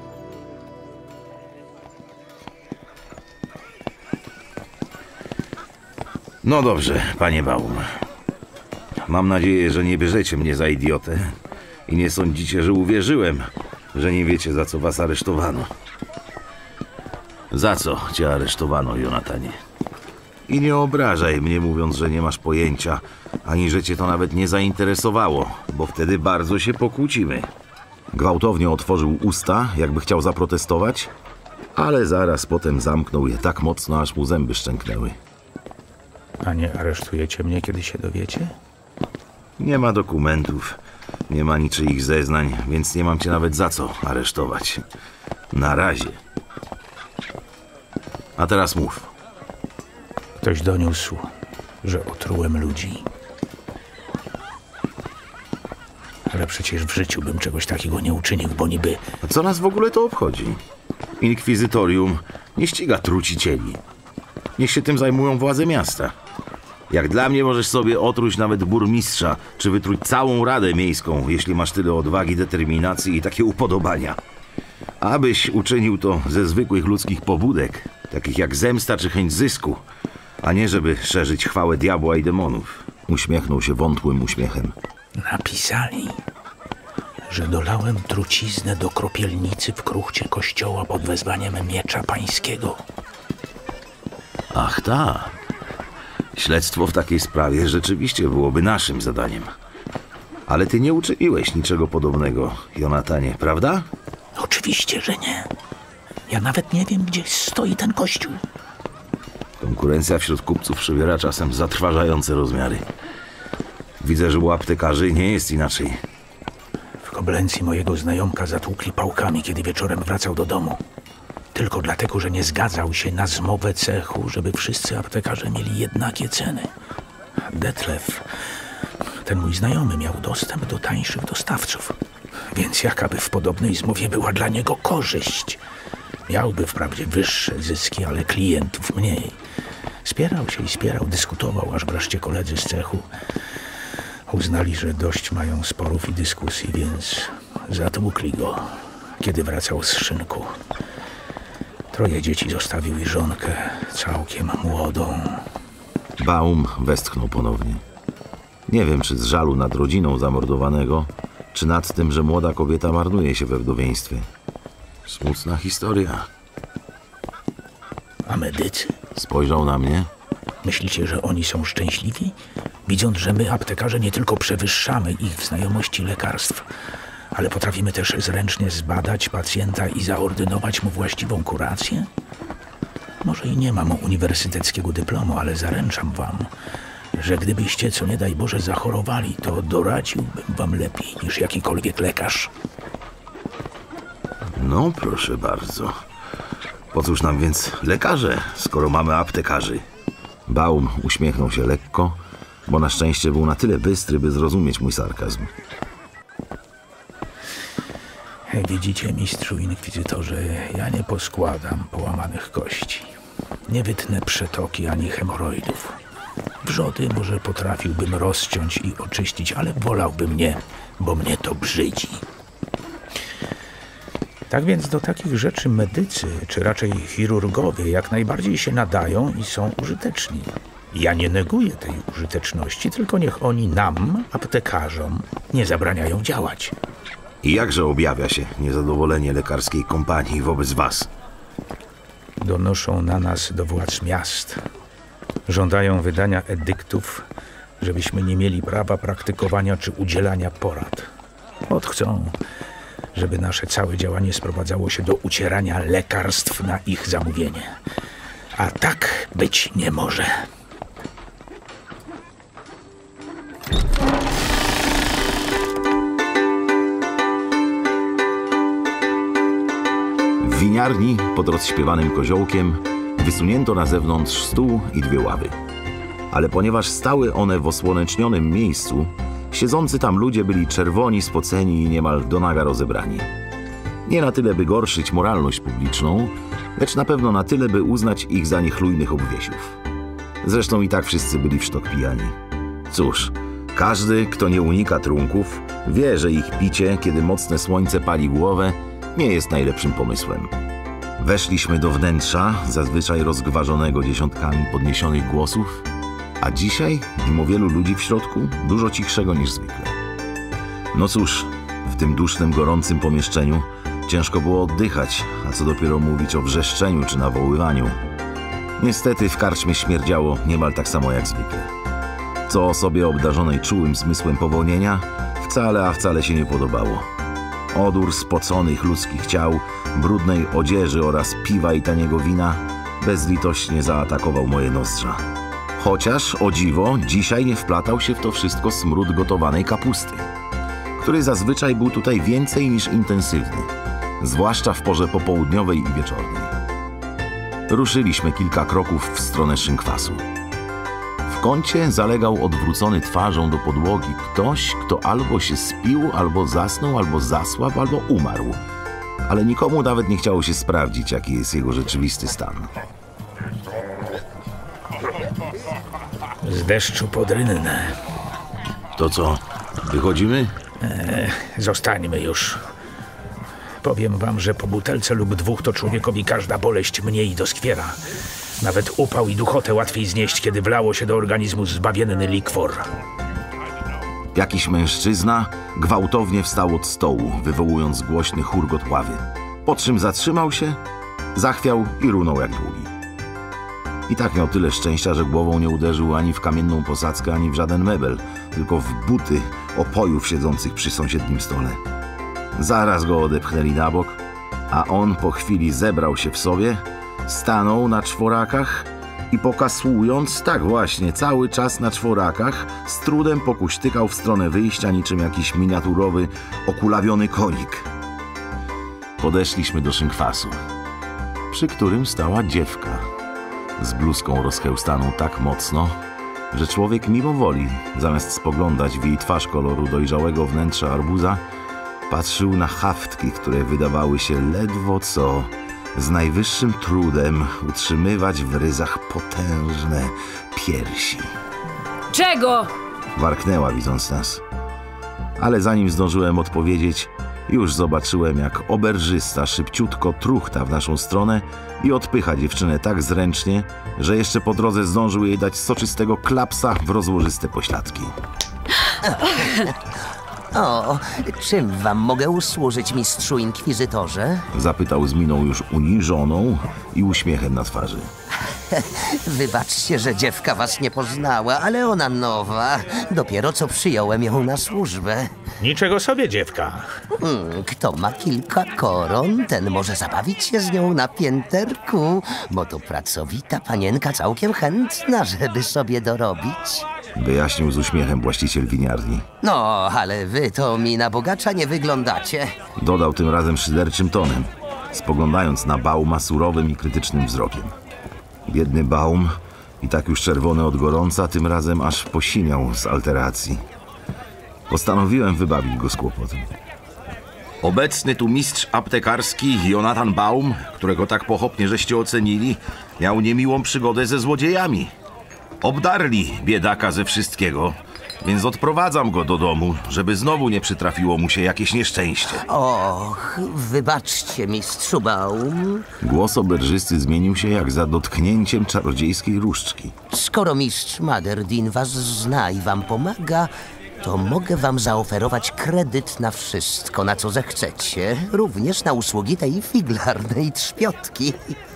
No dobrze, panie Baum. Mam nadzieję, że nie bierzecie mnie za idiotę i nie sądzicie, że uwierzyłem, że nie wiecie, za co was aresztowano. Za co cię aresztowano, Jonatanie? I nie obrażaj mnie, mówiąc, że nie masz pojęcia, ani że cię to nawet nie zainteresowało, bo wtedy bardzo się pokłócimy. Gwałtownie otworzył usta, jakby chciał zaprotestować, ale zaraz potem zamknął je tak mocno, aż mu zęby szczęknęły. A nie aresztujecie mnie, kiedy się dowiecie? Nie ma dokumentów, nie ma niczyich zeznań, więc nie mam cię nawet za co aresztować. Na razie. A teraz mów. Ktoś doniósł, że otrułem ludzi. Ale przecież w życiu bym czegoś takiego nie uczynił, bo niby... A co nas w ogóle to obchodzi? Inkwizytorium nie ściga trucicieli. Niech się tym zajmują władze miasta. Jak dla mnie możesz sobie otruć nawet burmistrza, czy wytruć całą Radę Miejską, jeśli masz tyle odwagi, determinacji i takie upodobania. Abyś uczynił to ze zwykłych ludzkich pobudek, takich jak zemsta czy chęć zysku, a nie żeby szerzyć chwałę diabła i demonów. Uśmiechnął się wątłym uśmiechem. Napisali, że dolałem truciznę do kropielnicy w kruchcie kościoła pod wezwaniem miecza pańskiego. Ach tak. Śledztwo w takiej sprawie rzeczywiście byłoby naszym zadaniem. Ale ty nie uczyniłeś niczego podobnego, Jonatanie, prawda? Oczywiście, że nie. Ja nawet nie wiem, gdzie stoi ten kościół. Konkurencja wśród kupców przybiera czasem zatrważające rozmiary. Widzę, że u aptekarzy nie jest inaczej. W Koblencji mojego znajomka zatłukli pałkami, kiedy wieczorem wracał do domu. Tylko dlatego, że nie zgadzał się na zmowę cechu, żeby wszyscy aptekarze mieli jednakie ceny. Detlef, ten mój znajomy, miał dostęp do tańszych dostawców. Więc jakaby w podobnej zmowie była dla niego korzyść? Miałby wprawdzie wyższe zyski, ale klientów mniej. Spierał się i spierał, dyskutował, aż wreszcie koledzy z cechu uznali, że dość mają sporów i dyskusji, więc zatłukli go, kiedy wracał z szynku. Troje dzieci zostawił i żonkę, całkiem młodą. Baum westchnął ponownie. Nie wiem, czy z żalu nad rodziną zamordowanego, czy nad tym, że młoda kobieta marnuje się we wdowieństwie. Smutna historia. A medycy? Spojrzał na mnie. Myślicie, że oni są szczęśliwi? Widząc, że my, aptekarze, nie tylko przewyższamy ich w znajomości lekarstw, ale potrafimy też zręcznie zbadać pacjenta i zaordynować mu właściwą kurację? Może i nie mam uniwersyteckiego dyplomu, ale zaręczam wam, że gdybyście, co nie daj Boże, zachorowali, to doradziłbym wam lepiej niż jakikolwiek lekarz. No, proszę bardzo. Po cóż nam więc lekarze, skoro mamy aptekarzy? Baum uśmiechnął się lekko, bo na szczęście był na tyle bystry, by zrozumieć mój sarkazm. Widzicie, mistrzu inkwizytorze, ja nie poskładam połamanych kości. Nie wytnę przetoki ani hemoroidów. Wrzody może potrafiłbym rozciąć i oczyścić, ale wolałbym nie, bo mnie to brzydzi. Tak więc do takich rzeczy medycy, czy raczej chirurgowie, jak najbardziej się nadają i są użyteczni. Ja nie neguję tej użyteczności, tylko niech oni nam, aptekarzom, nie zabraniają działać. I jakże objawia się niezadowolenie lekarskiej kompanii wobec was? Donoszą na nas do władz miast. Żądają wydania edyktów, żebyśmy nie mieli prawa praktykowania czy udzielania porad. Ot chcą, żeby nasze całe działanie sprowadzało się do ucierania lekarstw na ich zamówienie. A tak być nie może. W winiarni pod rozśpiewanym koziołkiem wysunięto na zewnątrz stół i dwie ławy. Ale ponieważ stały one w osłonecznionym miejscu, siedzący tam ludzie byli czerwoni, spoceni i niemal do naga rozebrani. Nie na tyle, by gorszyć moralność publiczną, lecz na pewno na tyle, by uznać ich za niechlujnych obwiesiów. Zresztą i tak wszyscy byli w sztok pijani. Cóż, każdy, kto nie unika trunków, wie, że ich picie, kiedy mocne słońce pali głowę, nie jest najlepszym pomysłem. Weszliśmy do wnętrza, zazwyczaj rozgwarzonego dziesiątkami podniesionych głosów, a dzisiaj, mimo wielu ludzi w środku, dużo cichszego niż zwykle. No cóż, w tym dusznym, gorącym pomieszczeniu ciężko było oddychać, a co dopiero mówić o wrzeszczeniu czy nawoływaniu. Niestety w karczmie śmierdziało niemal tak samo jak zwykle. Co osobie obdarzonej czułym zmysłem powolnienia wcale, a wcale się nie podobało. Odór spoconych ludzkich ciał, brudnej odzieży oraz piwa i taniego wina bezlitośnie zaatakował moje nozdrza. Chociaż, o dziwo, dzisiaj nie wplatał się w to wszystko smród gotowanej kapusty, który zazwyczaj był tutaj więcej niż intensywny, zwłaszcza w porze popołudniowej i wieczornej. Ruszyliśmy kilka kroków w stronę szynkwasu. W kącie zalegał odwrócony twarzą do podłogi ktoś, kto albo się spił, albo zasnął, albo zasłabł, albo umarł. Ale nikomu nawet nie chciało się sprawdzić, jaki jest jego rzeczywisty stan. Z deszczu pod rynnę. To co, wychodzimy? Eee, zostańmy już. Powiem wam, że po butelce lub dwóch to człowiekowi każda boleść mniej doskwiera. Nawet upał i duchotę łatwiej znieść, kiedy wlało się do organizmu zbawienny likwor. Jakiś mężczyzna gwałtownie wstał od stołu, wywołując głośny churgot ławy. Po czym zatrzymał się, zachwiał i runął jak długi. I tak miał tyle szczęścia, że głową nie uderzył ani w kamienną posadzkę, ani w żaden mebel, tylko w buty opojów siedzących przy sąsiednim stole. Zaraz go odepchnęli na bok, a on po chwili zebrał się w sobie, stanął na czworakach i pokasłując, tak właśnie, cały czas na czworakach, z trudem pokuśtykał w stronę wyjścia niczym jakiś miniaturowy, okulawiony konik. Podeszliśmy do szynkwasu, przy którym stała dziewka, z bluzką rozchełstaną tak mocno, że człowiek mimo woli, zamiast spoglądać w jej twarz koloru dojrzałego wnętrza arbuza, patrzył na haftki, które wydawały się ledwo co, z najwyższym trudem utrzymywać w ryzach potężne piersi. Czego? Warknęła, widząc nas. Ale zanim zdążyłem odpowiedzieć, już zobaczyłem, jak oberżysta szybciutko truchta w naszą stronę i odpycha dziewczynę tak zręcznie, że jeszcze po drodze zdążył jej dać soczystego klapsa w rozłożyste pośladki. O, czym wam mogę usłużyć, mistrzu inkwizytorze? Zapytał z miną już uniżoną i uśmiechem na twarzy. Wybaczcie, że dziewka was nie poznała, ale ona nowa. Dopiero co przyjąłem ją na służbę. Niczego sobie, dziewka. Hmm, kto ma kilka koron, ten może zabawić się z nią na pięterku, bo to pracowita panienka całkiem chętna, żeby sobie dorobić. Wyjaśnił z uśmiechem właściciel winiarni. No, ale wy to mi na bogacza nie wyglądacie. Dodał tym razem szyderczym tonem, spoglądając na Bauma surowym i krytycznym wzrokiem. Biedny Baum, i tak już czerwony od gorąca, tym razem aż posiniał z alteracji. Postanowiłem wybawić go z kłopotem. Obecny tu mistrz aptekarski Jonathan Baum, którego tak pochopnie żeście ocenili, miał niemiłą przygodę ze złodziejami. Obdarli biedaka ze wszystkiego, więc odprowadzam go do domu, żeby znowu nie przytrafiło mu się jakieś nieszczęście. Och, wybaczcie, mistrzu Baum. Głos oberżysty zmienił się jak za dotknięciem czarodziejskiej różdżki. Skoro mistrz Maderdin was zna i wam pomaga, to mogę wam zaoferować kredyt na wszystko, na co zechcecie. Również na usługi tej figlarnej trzpiotki.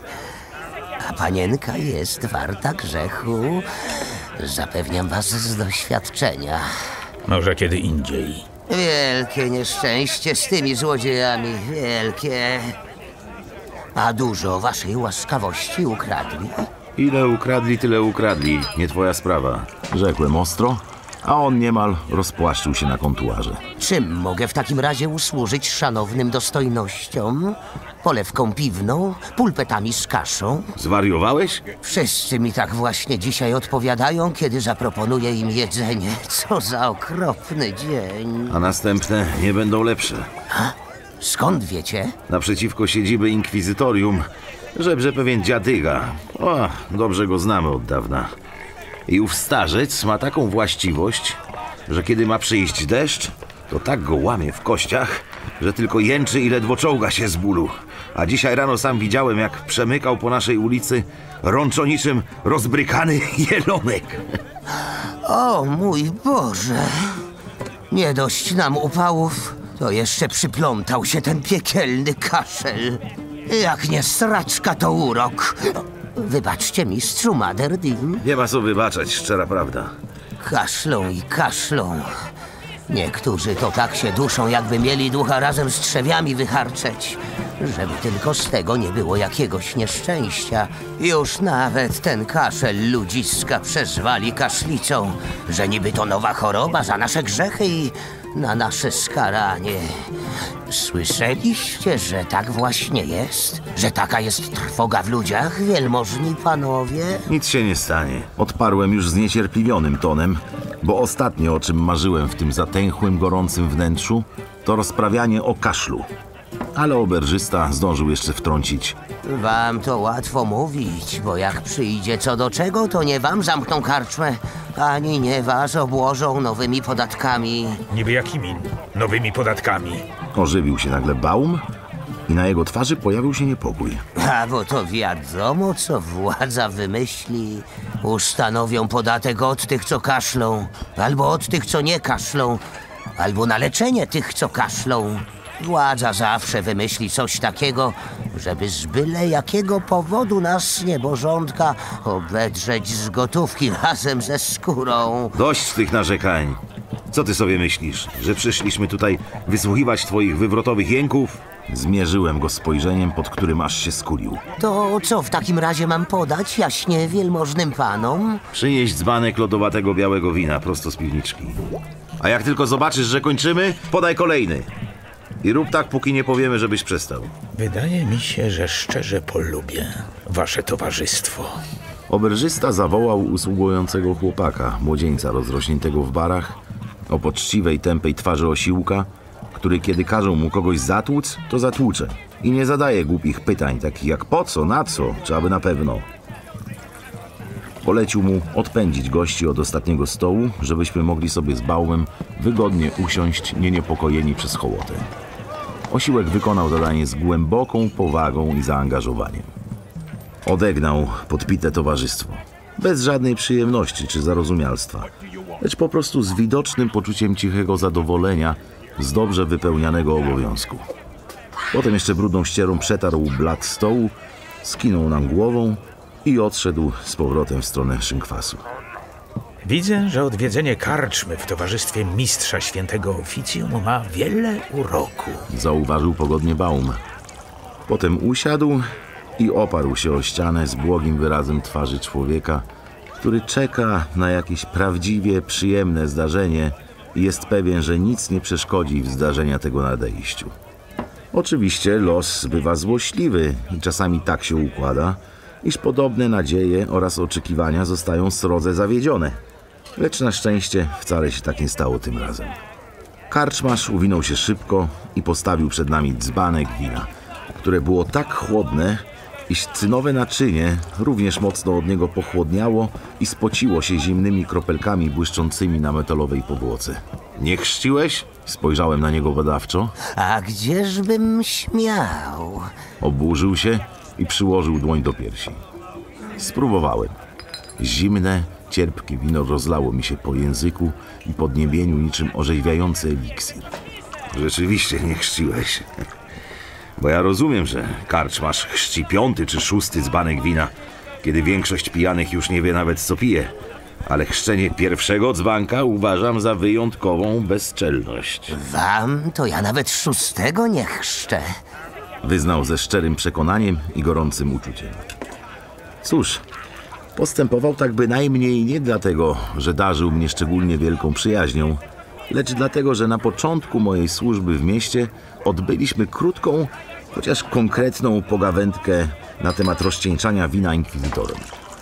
A panienka jest warta grzechu. Zapewniam was z doświadczenia. Może kiedy indziej. Wielkie nieszczęście z tymi złodziejami. Wielkie. A dużo waszej łaskawości ukradli? Ile ukradli, tyle ukradli. Nie twoja sprawa. Rzekłem ostro, a on niemal rozpłaszczył się na kontuarze. Czym mogę w takim razie usłużyć szanownym dostojnościom? Polewką piwną? Pulpetami z kaszą? Zwariowałeś? Wszyscy mi tak właśnie dzisiaj odpowiadają, kiedy zaproponuję im jedzenie. Co za okropny dzień. A następne nie będą lepsze. Skąd wiecie? Naprzeciwko siedziby inkwizytorium żebrze pewien dziadyga. O, dobrze go znamy od dawna. I ów starzec ma taką właściwość, że kiedy ma przyjść deszcz, to tak go łamie w kościach, że tylko jęczy i ledwo czołga się z bólu. A dzisiaj rano sam widziałem, jak przemykał po naszej ulicy, rączo niczym rozbrykany jelonek. O mój Boże! Nie dość nam upałów, to jeszcze przyplątał się ten piekielny kaszel. Jak nie sraczka, to urok. Wybaczcie, mistrzu Maderdim. Nie ma co wybaczać, szczera prawda. Kaszlą i kaszlą. Niektórzy to tak się duszą, jakby mieli ducha razem z trzewiami wycharczeć. Żeby tylko z tego nie było jakiegoś nieszczęścia. Już nawet ten kaszel ludziska przezwali kaszlicą, że niby to nowa choroba za nasze grzechy i na nasze skaranie. Słyszeliście, że tak właśnie jest? Że taka jest trwoga w ludziach, wielmożni panowie? Nic się nie stanie. Odparłem już zniecierpliwionym tonem, bo ostatnie, o czym marzyłem w tym zatęchłym, gorącym wnętrzu, to rozprawianie o kaszlu. Ale oberżysta zdążył jeszcze wtrącić. Wam to łatwo mówić, bo jak przyjdzie co do czego, to nie wam zamkną karczmę, ani nie was obłożą nowymi podatkami. Niby jakimi nowymi podatkami? Ożywił się nagle Baum i na jego twarzy pojawił się niepokój. A bo to wiadomo, co władza wymyśli. Ustanowią podatek od tych, co kaszlą, albo od tych, co nie kaszlą, albo na leczenie tych, co kaszlą. Władza zawsze wymyśli coś takiego, żeby z byle jakiego powodu nas, niebożątka, obedrzeć z gotówki razem ze skórą. Dość tych narzekań. Co ty sobie myślisz, że przyszliśmy tutaj wysłuchiwać twoich wywrotowych jęków? Zmierzyłem go spojrzeniem, pod którym aż się skulił. To co w takim razie mam podać jaśnie wielmożnym panom? Przynieść dzbanek lodowatego białego wina prosto z piwniczki. A jak tylko zobaczysz, że kończymy, podaj kolejny. I rób tak, póki nie powiemy, żebyś przestał. Wydaje mi się, że szczerze polubię wasze towarzystwo. Oberżysta zawołał usługującego chłopaka, młodzieńca rozrośniętego w barach, o poczciwej, tępej twarzy osiłka, który kiedy każą mu kogoś zatłuc, to zatłucze. I nie zadaje głupich pytań, takich jak po co, na co, czy aby na pewno. Polecił mu odpędzić gości od ostatniego stołu, żebyśmy mogli sobie z Baumem wygodnie usiąść, nieniepokojeni przez hołotę. Osiłek wykonał zadanie z głęboką powagą i zaangażowaniem. Odegnał podpite towarzystwo. Bez żadnej przyjemności czy zarozumialstwa, lecz po prostu z widocznym poczuciem cichego zadowolenia z dobrze wypełnianego obowiązku. Potem jeszcze brudną ścierą przetarł blat stołu, skinął nam głową i odszedł z powrotem w stronę szynkwasu. Widzę, że odwiedzenie karczmy w towarzystwie mistrza świętego oficjum ma wiele uroku. Zauważył pogodnie Baum. Potem usiadł i oparł się o ścianę z błogim wyrazem twarzy człowieka, który czeka na jakieś prawdziwie przyjemne zdarzenie i jest pewien, że nic nie przeszkodzi w zdarzenia tego nadejściu. Oczywiście los bywa złośliwy i czasami tak się układa, iż podobne nadzieje oraz oczekiwania zostają srodze zawiedzione. Lecz na szczęście wcale się tak nie stało tym razem. Karczmarz uwinął się szybko i postawił przed nami dzbanek wina, które było tak chłodne, iż cynowe naczynie również mocno od niego pochłodniało i spociło się zimnymi kropelkami błyszczącymi na metalowej powłoce. Nie chrzciłeś? Spojrzałem na niego badawczo. A gdzieżbym śmiał? Oburzył się i przyłożył dłoń do piersi. Spróbowałem. Zimne Cierpkie wino rozlało mi się po języku i podniebieniu niczym orzeźwiający eliksir. Rzeczywiście nie chrzciłeś. Bo ja rozumiem, że karczmasz chrzci piąty czy szósty dzbanek wina, kiedy większość pijanych już nie wie nawet co pije. Ale chrzczenie pierwszego dzbanka uważam za wyjątkową bezczelność. Wam to ja nawet szóstego nie chrzczę. Wyznał ze szczerym przekonaniem i gorącym uczuciem. Cóż, postępował tak bynajmniej nie dlatego, że darzył mnie szczególnie wielką przyjaźnią, lecz dlatego, że na początku mojej służby w mieście odbyliśmy krótką, chociaż konkretną pogawędkę na temat rozcieńczania wina inkwizytorom.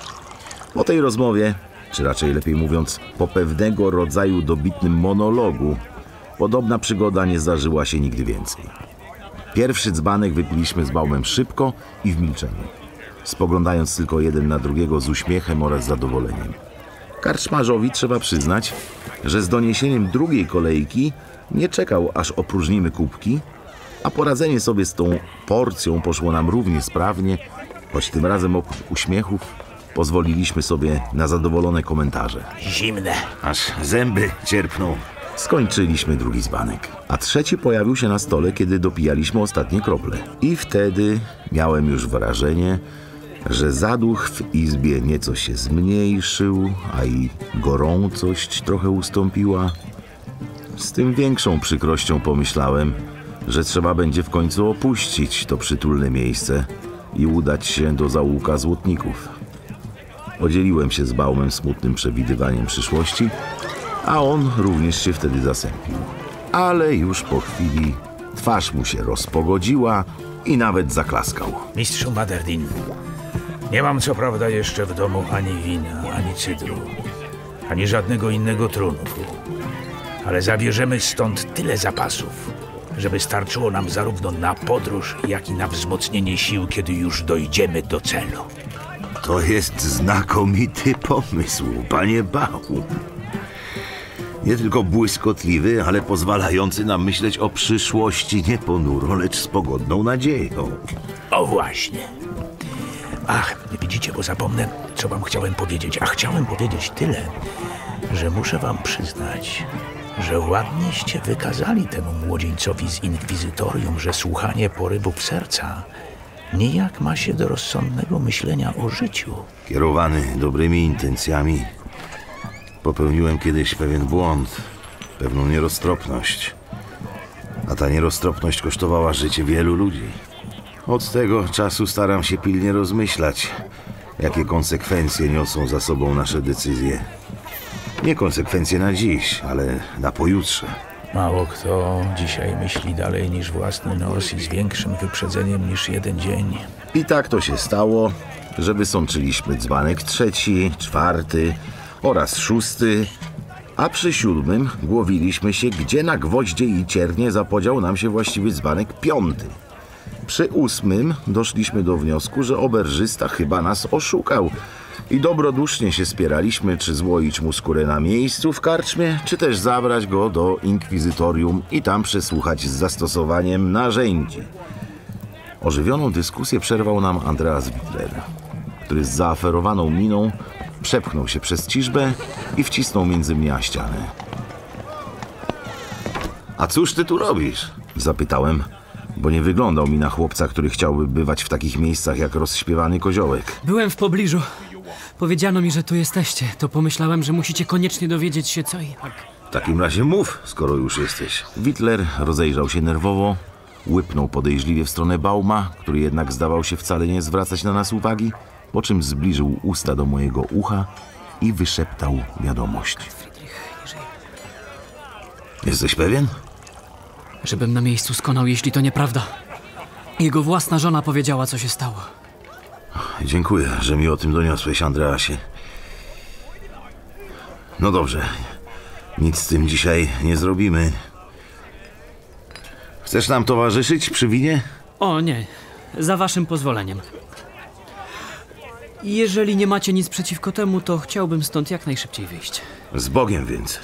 Po tej rozmowie, czy raczej lepiej mówiąc, po pewnego rodzaju dobitnym monologu, podobna przygoda nie zdarzyła się nigdy więcej. Pierwszy dzbanek wypiliśmy z Baumem szybko i w milczeniu, spoglądając tylko jeden na drugiego z uśmiechem oraz zadowoleniem. Karczmarzowi trzeba przyznać, że z doniesieniem drugiej kolejki nie czekał, aż opróżnimy kubki, a poradzenie sobie z tą porcją poszło nam równie sprawnie, choć tym razem oprócz uśmiechów pozwoliliśmy sobie na zadowolone komentarze. Zimne. Aż zęby cierpną. Skończyliśmy drugi dzbanek, a trzeci pojawił się na stole, kiedy dopijaliśmy ostatnie krople. I wtedy miałem już wrażenie, że zaduch w izbie nieco się zmniejszył, a i gorącość trochę ustąpiła. Z tym większą przykrością pomyślałem, że trzeba będzie w końcu opuścić to przytulne miejsce i udać się do zaułka złotników. Podzieliłem się z Baumem smutnym przewidywaniem przyszłości, a on również się wtedy zasępił. Ale już po chwili twarz mu się rozpogodziła i nawet zaklaskał. Mistrzu Maderdin, nie mam co prawda jeszcze w domu ani wina, ani cydru, ani żadnego innego trunku, ale zabierzemy stąd tyle zapasów, żeby starczyło nam zarówno na podróż, jak i na wzmocnienie sił, kiedy już dojdziemy do celu. To jest znakomity pomysł, panie Baum. Nie tylko błyskotliwy, ale pozwalający nam myśleć o przyszłości nie ponuro, lecz z pogodną nadzieją. O właśnie. Ach, widzicie, bo zapomnę, co wam chciałem powiedzieć. A chciałem powiedzieć tyle, że muszę wam przyznać, że ładnieście wykazali temu młodzieńcowi z inkwizytorium, że słuchanie porywów serca nijak ma się do rozsądnego myślenia o życiu. Kierowany dobrymi intencjami, popełniłem kiedyś pewien błąd, pewną nieroztropność. A ta nieroztropność kosztowała życie wielu ludzi. Od tego czasu staram się pilnie rozmyślać, jakie konsekwencje niosą za sobą nasze decyzje. Nie konsekwencje na dziś, ale na pojutrze. Mało kto dzisiaj myśli dalej niż własny nos i z większym wyprzedzeniem niż jeden dzień. I tak to się stało, że wysączyliśmy dzbanek trzeci, czwarty oraz szósty, a przy siódmym głowiliśmy się, gdzie na gwoździe i ciernie zapodział nam się właściwie dzbanek piąty. Przy ósmym doszliśmy do wniosku, że oberżysta chyba nas oszukał i dobrodusznie się spieraliśmy, czy złoić mu skórę na miejscu w karczmie, czy też zabrać go do inkwizytorium i tam przesłuchać z zastosowaniem narzędzi. Ożywioną dyskusję przerwał nam Andreas Wittler, który z zaaferowaną miną przepchnął się przez ciżbę i wcisnął między mnie a ścianę. A cóż ty tu robisz? Zapytałem, bo nie wyglądał mi na chłopca, który chciałby bywać w takich miejscach jak rozśpiewany koziołek. Byłem w pobliżu. Powiedziano mi, że tu jesteście. To pomyślałem, że musicie koniecznie dowiedzieć się co i jak. W takim razie mów, skoro już jesteś. Wittler rozejrzał się nerwowo, łypnął podejrzliwie w stronę Bauma, który jednak zdawał się wcale nie zwracać na nas uwagi, po czym zbliżył usta do mojego ucha i wyszeptał wiadomość. Jesteś pewien? Żebym na miejscu skonał, jeśli to nieprawda. Jego własna żona powiedziała, co się stało. Dziękuję, że mi o tym doniosłeś, Andreasie. No dobrze, nic z tym dzisiaj nie zrobimy. Chcesz nam towarzyszyć przy winie? O nie, za waszym pozwoleniem. Jeżeli nie macie nic przeciwko temu, to chciałbym stąd jak najszybciej wyjść. Z Bogiem więc.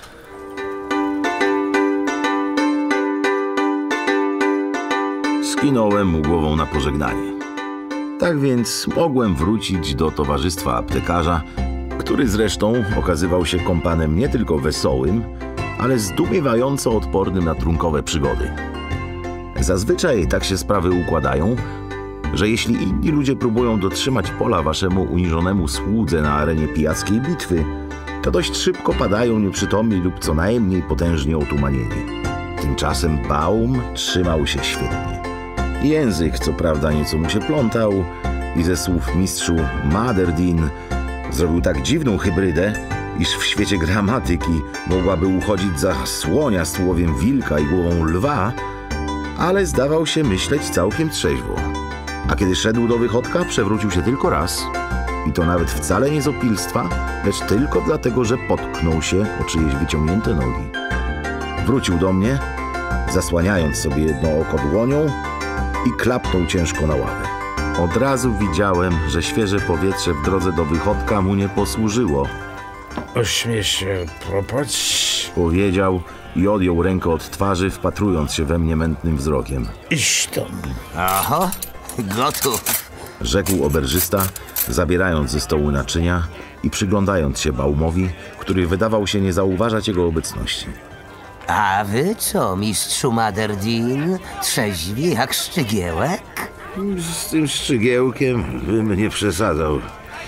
Skinąłem mu głową na pożegnanie. Tak więc mogłem wrócić do towarzystwa aptekarza który zresztą okazywał się kompanem nie tylko wesołym, ale zdumiewająco odpornym na trunkowe przygody. Zazwyczaj tak się sprawy układają, że jeśli inni ludzie próbują dotrzymać pola waszemu uniżonemu słudze na arenie pijackiej bitwy, to dość szybko padają nieprzytomni lub co najmniej potężnie otumanieni. Tymczasem Baum trzymał się świetnie. Język co prawda nieco mu się plątał i ze słów mistrzu Maderdin zrobił tak dziwną hybrydę, iż w świecie gramatyki mogłaby uchodzić za słonia z tułowiem wilka i głową lwa, ale zdawał się myśleć całkiem trzeźwo. A kiedy szedł do wychodka, przewrócił się tylko raz i to nawet wcale nie z opilstwa, lecz tylko dlatego, że potknął się o czyjeś wyciągnięte nogi. Wrócił do mnie, zasłaniając sobie jedno oko dłonią i klapnął ciężko na ławę. Od razu widziałem, że świeże powietrze w drodze do wychodka mu nie posłużyło. Ośmiesz się propać? Powiedział i odjął rękę od twarzy, wpatrując się we mnie mętnym wzrokiem. Iść tam. Oho, gotów. Rzekł oberżysta, zabierając ze stołu naczynia i przyglądając się Baumowi, który wydawał się nie zauważać jego obecności. A wy co, mistrzu Maderdin? Trzeźwi jak szczygiełek? Z tym szczygiełkiem bym nie przesadzał.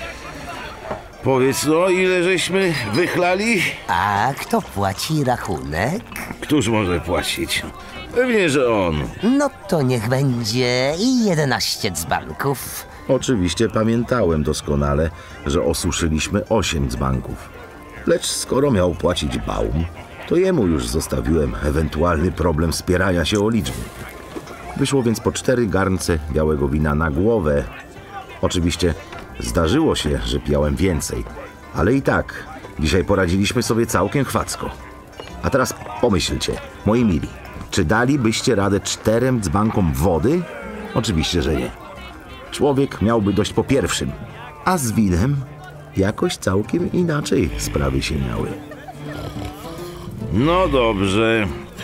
Powiedz no, ile żeśmy wychlali? A kto płaci rachunek? Któż może płacić? Pewnie, że on. No to niech będzie i jedenaście dzbanków. Oczywiście pamiętałem doskonale, że osuszyliśmy osiem dzbanków. Lecz skoro miał płacić Baum, to jemu już zostawiłem ewentualny problem spierania się o liczby. Wyszło więc po cztery garnce białego wina na głowę. Oczywiście zdarzyło się, że pijałem więcej, ale i tak dzisiaj poradziliśmy sobie całkiem chwacko. A teraz pomyślcie, moi mili, czy dalibyście radę czterem dzbankom wody? Oczywiście, że nie. Człowiek miałby dość po pierwszym, a z winem jakoś całkiem inaczej sprawy się miały. No dobrze.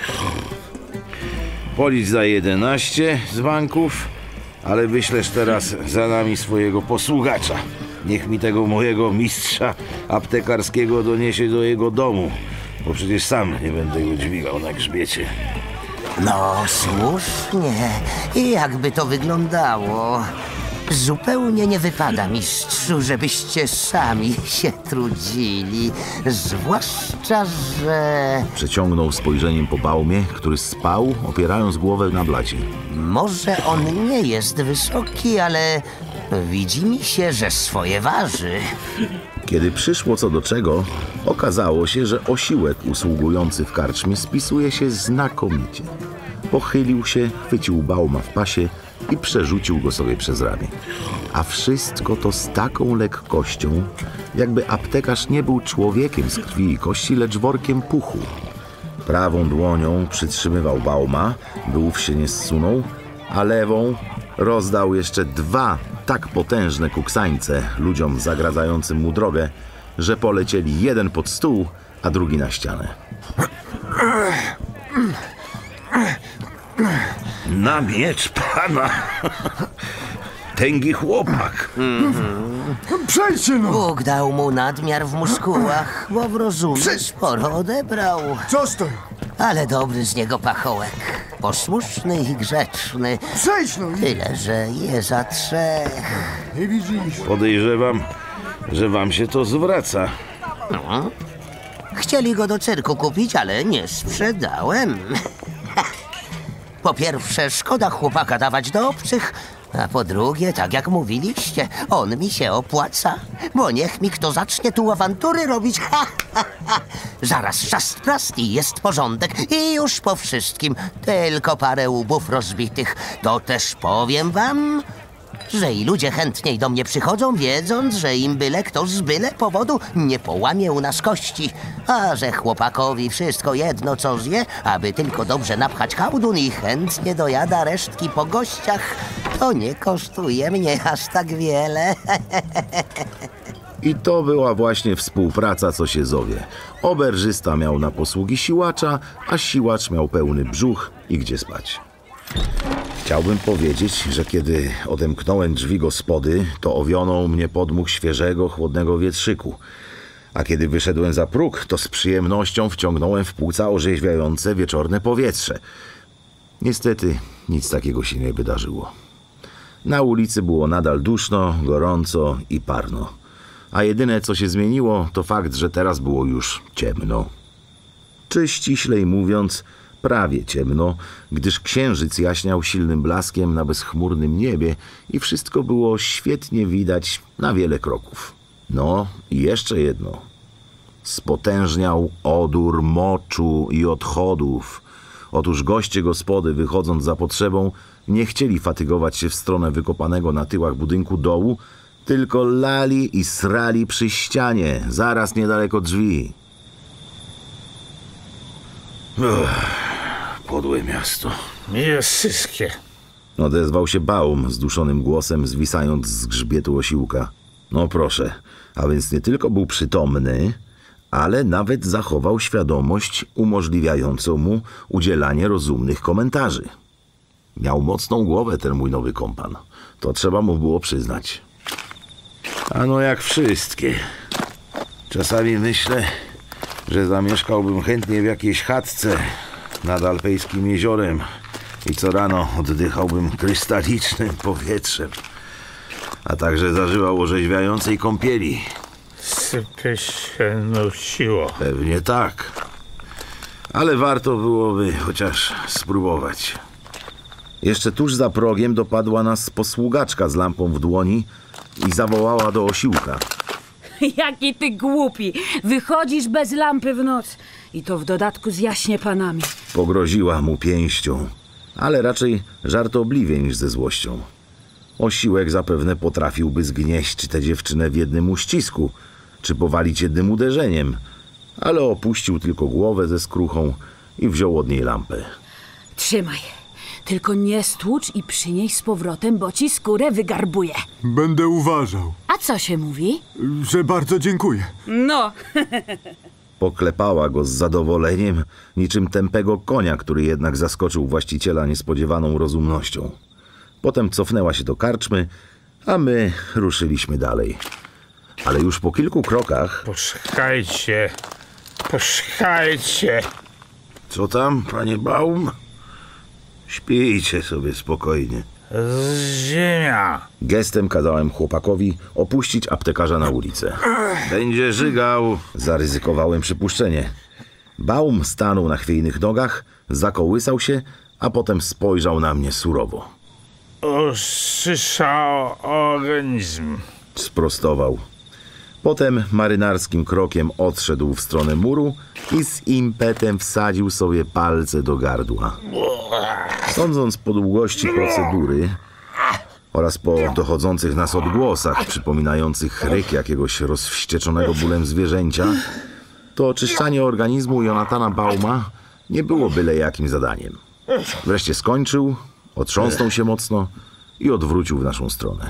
Policz za jedenaście dzbanków, ale wyślesz teraz za nami swojego posługacza. Niech mi tego mojego mistrza aptekarskiego doniesie do jego domu, bo przecież sam nie będę go dźwigał na grzbiecie. No słusznie. I jakby to wyglądało? Zupełnie nie wypada, mistrzu, żebyście sami się trudzili. Zwłaszcza, że... Przeciągnął spojrzeniem po Baumie, który spał, opierając głowę na blacie. Może on nie jest wysoki, ale widzi mi się, że swoje waży. Kiedy przyszło co do czego, okazało się, że osiłek usługujący w karczmie spisuje się znakomicie. Pochylił się, chwycił Bauma w pasie i przerzucił go sobie przez ramię. A wszystko to z taką lekkością, jakby aptekarz nie był człowiekiem z krwi i kości, lecz workiem puchu. Prawą dłonią przytrzymywał Bauma, by ów się nie zsunął, a lewą rozdał jeszcze dwa tak potężne kuksańce ludziom zagradzającym mu drogę, że polecieli jeden pod stół, a drugi na ścianę. Na miecz pana! Tęgi chłopak! Przejdźcie no! Bóg dał mu nadmiar w muskułach, bo w rozumie sporo odebrał. Co stoi? Ale dobry z niego pachołek. Posłuszny i grzeczny. Przejdź no! Tyle, że je za trzech. Nie widzisz? Podejrzewam, że wam się to zwraca. No. Chcieli go do cyrku kupić, ale nie sprzedałem. Po pierwsze, szkoda chłopaka dawać do obcych, a po drugie, tak jak mówiliście, on mi się opłaca, bo niech mi kto zacznie tu awantury robić. Ha, ha, ha. Zaraz czas prast i jest porządek i już po wszystkim, tylko parę łbów rozbitych. To też powiem wam, że i ludzie chętniej do mnie przychodzą, wiedząc, że im byle kto z byle powodu nie połamie u nas kości. A że chłopakowi wszystko jedno co zje, aby tylko dobrze napchać hałdun i chętnie dojada resztki po gościach, to nie kosztuje mnie aż tak wiele. I to była właśnie współpraca, co się zowie. Oberżysta miał na posługi siłacza, a siłacz miał pełny brzuch i gdzie spać. Chciałbym powiedzieć, że kiedy odemknąłem drzwi gospody, to owionął mnie podmuch świeżego, chłodnego wietrzyku. A kiedy wyszedłem za próg, to z przyjemnością wciągnąłem w płuca orzeźwiające wieczorne powietrze. Niestety nic takiego się nie wydarzyło. Na ulicy było nadal duszno, gorąco i parno. A jedyne, co się zmieniło, to fakt, że teraz było już ciemno. Czy ściślej mówiąc, prawie ciemno, gdyż księżyc jaśniał silnym blaskiem na bezchmurnym niebie i wszystko było świetnie widać na wiele kroków. No i jeszcze jedno. Spotężniał odór moczu i odchodów. Otóż goście gospody, wychodząc za potrzebą, nie chcieli fatygować się w stronę wykopanego na tyłach budynku dołu, tylko lali i srali przy ścianie, zaraz niedaleko drzwi. Uch, podłe miasto. Miesyskie. Odezwał się Baum zduszonym głosem, zwisając z grzbietu osiłka. No proszę, a więc nie tylko był przytomny, ale nawet zachował świadomość umożliwiającą mu udzielanie rozumnych komentarzy. Miał mocną głowę ten mój nowy kompan. To trzeba mu było przyznać. Ano jak wszystkie. Czasami myślę, że zamieszkałbym chętnie w jakiejś chatce nad Alpejskim jeziorem i co rano oddychałbym krystalicznym powietrzem, a także zażywał orzeźwiającej kąpieli. Sypie się nosiło. Pewnie tak. Ale warto byłoby chociaż spróbować. Jeszcze tuż za progiem dopadła nas posługaczka z lampą w dłoni i zawołała do osiłka. Jaki ty głupi! Wychodzisz bez lampy w noc i to w dodatku z jaśnie panami. Pogroziła mu pięścią, ale raczej żartobliwie niż ze złością. Osiłek zapewne potrafiłby zgnieść tę dziewczynę w jednym uścisku, czy powalić jednym uderzeniem, ale opuścił tylko głowę ze skruchą i wziął od niej lampę. Trzymaj, tylko nie stłucz i przynieś z powrotem, bo ci skórę wygarbuje. Będę uważał, A co się mówi? że bardzo dziękuję. No, Poklepała go z zadowoleniem, niczym tępego konia, który jednak zaskoczył właściciela niespodziewaną rozumnością. Potem cofnęła się do karczmy, a my ruszyliśmy dalej. Ale już po kilku krokach... Poczekajcie, poczekajcie. Co tam, panie Baum? Śpijcie sobie spokojnie. Ziemia. Gestem kazałem chłopakowi opuścić aptekarza na ulicę. Będzie żygał. Zaryzykowałem przypuszczenie. Baum stanął na chwiejnych nogach, zakołysał się, a potem spojrzał na mnie surowo. Oczyszczał organizm. Sprostował. Potem marynarskim krokiem odszedł w stronę muru i z impetem wsadził sobie palce do gardła. Sądząc po długości procedury oraz po dochodzących nas odgłosach przypominających ryk jakiegoś rozwścieczonego bólem zwierzęcia, to oczyszczanie organizmu Jonatana Bauma nie było byle jakim zadaniem. Wreszcie skończył, otrząsnął się mocno i odwrócił w naszą stronę.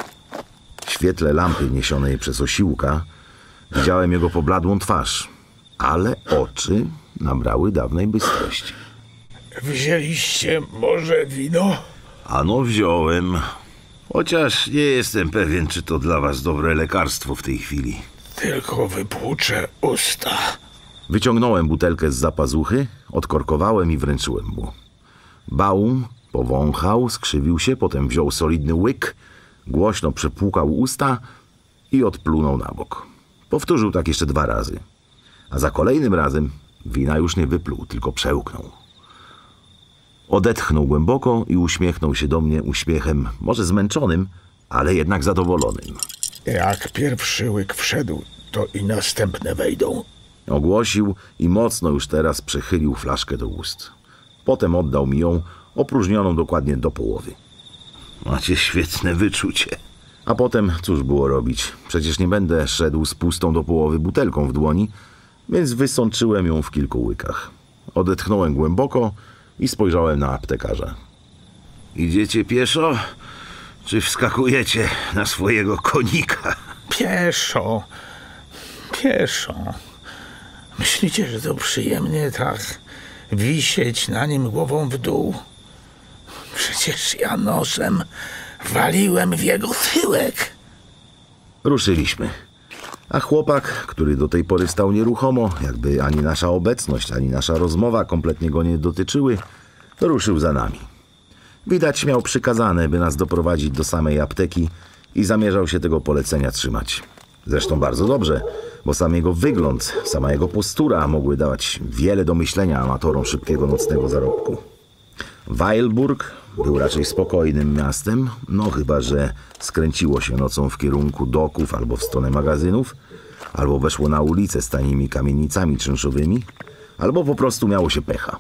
W świetle lampy niesionej przez osiłka widziałem jego pobladłą twarz, ale oczy nabrały dawnej bystrości. Wzięliście może wino? Ano wziąłem, chociaż nie jestem pewien, czy to dla was dobre lekarstwo w tej chwili. Tylko wypłuczę usta. Wyciągnąłem butelkę z zapazuchy, odkorkowałem i wręczyłem mu. Baum powąchał, skrzywił się, potem wziął solidny łyk, głośno przepłukał usta i odplunął na bok. Powtórzył tak jeszcze dwa razy. A za kolejnym razem wina już nie wypluł, tylko przełknął. Odetchnął głęboko i uśmiechnął się do mnie uśmiechem, może zmęczonym, ale jednak zadowolonym. Jak pierwszy łyk wszedł, to i następne wejdą. Ogłosił i mocno już teraz przechylił flaszkę do ust. Potem oddał mi ją, opróżnioną dokładnie do połowy. Macie świetne wyczucie. A potem cóż było robić? Przecież nie będę szedł z pustą do połowy butelką w dłoni, więc wysączyłem ją w kilku łykach. Odetchnąłem głęboko i spojrzałem na aptekarza. Idziecie pieszo, czy wskakujecie na swojego konika? Pieszo, pieszo. Myślicie, że to przyjemnie tak wisieć na nim głową w dół? przecież ja nosem waliłem w jego tyłek. Ruszyliśmy. A chłopak, który do tej pory stał nieruchomo, jakby ani nasza obecność, ani nasza rozmowa kompletnie go nie dotyczyły, ruszył za nami. Widać miał przykazane, by nas doprowadzić do samej apteki i zamierzał się tego polecenia trzymać. Zresztą bardzo dobrze, bo sam jego wygląd, sama jego postura mogły dawać wiele do myślenia amatorom szybkiego nocnego zarobku. Weilburg był raczej spokojnym miastem, no chyba że skręciło się nocą w kierunku doków albo w stronę magazynów, albo weszło na ulicę z tanimi kamienicami czynszowymi, albo po prostu miało się pecha.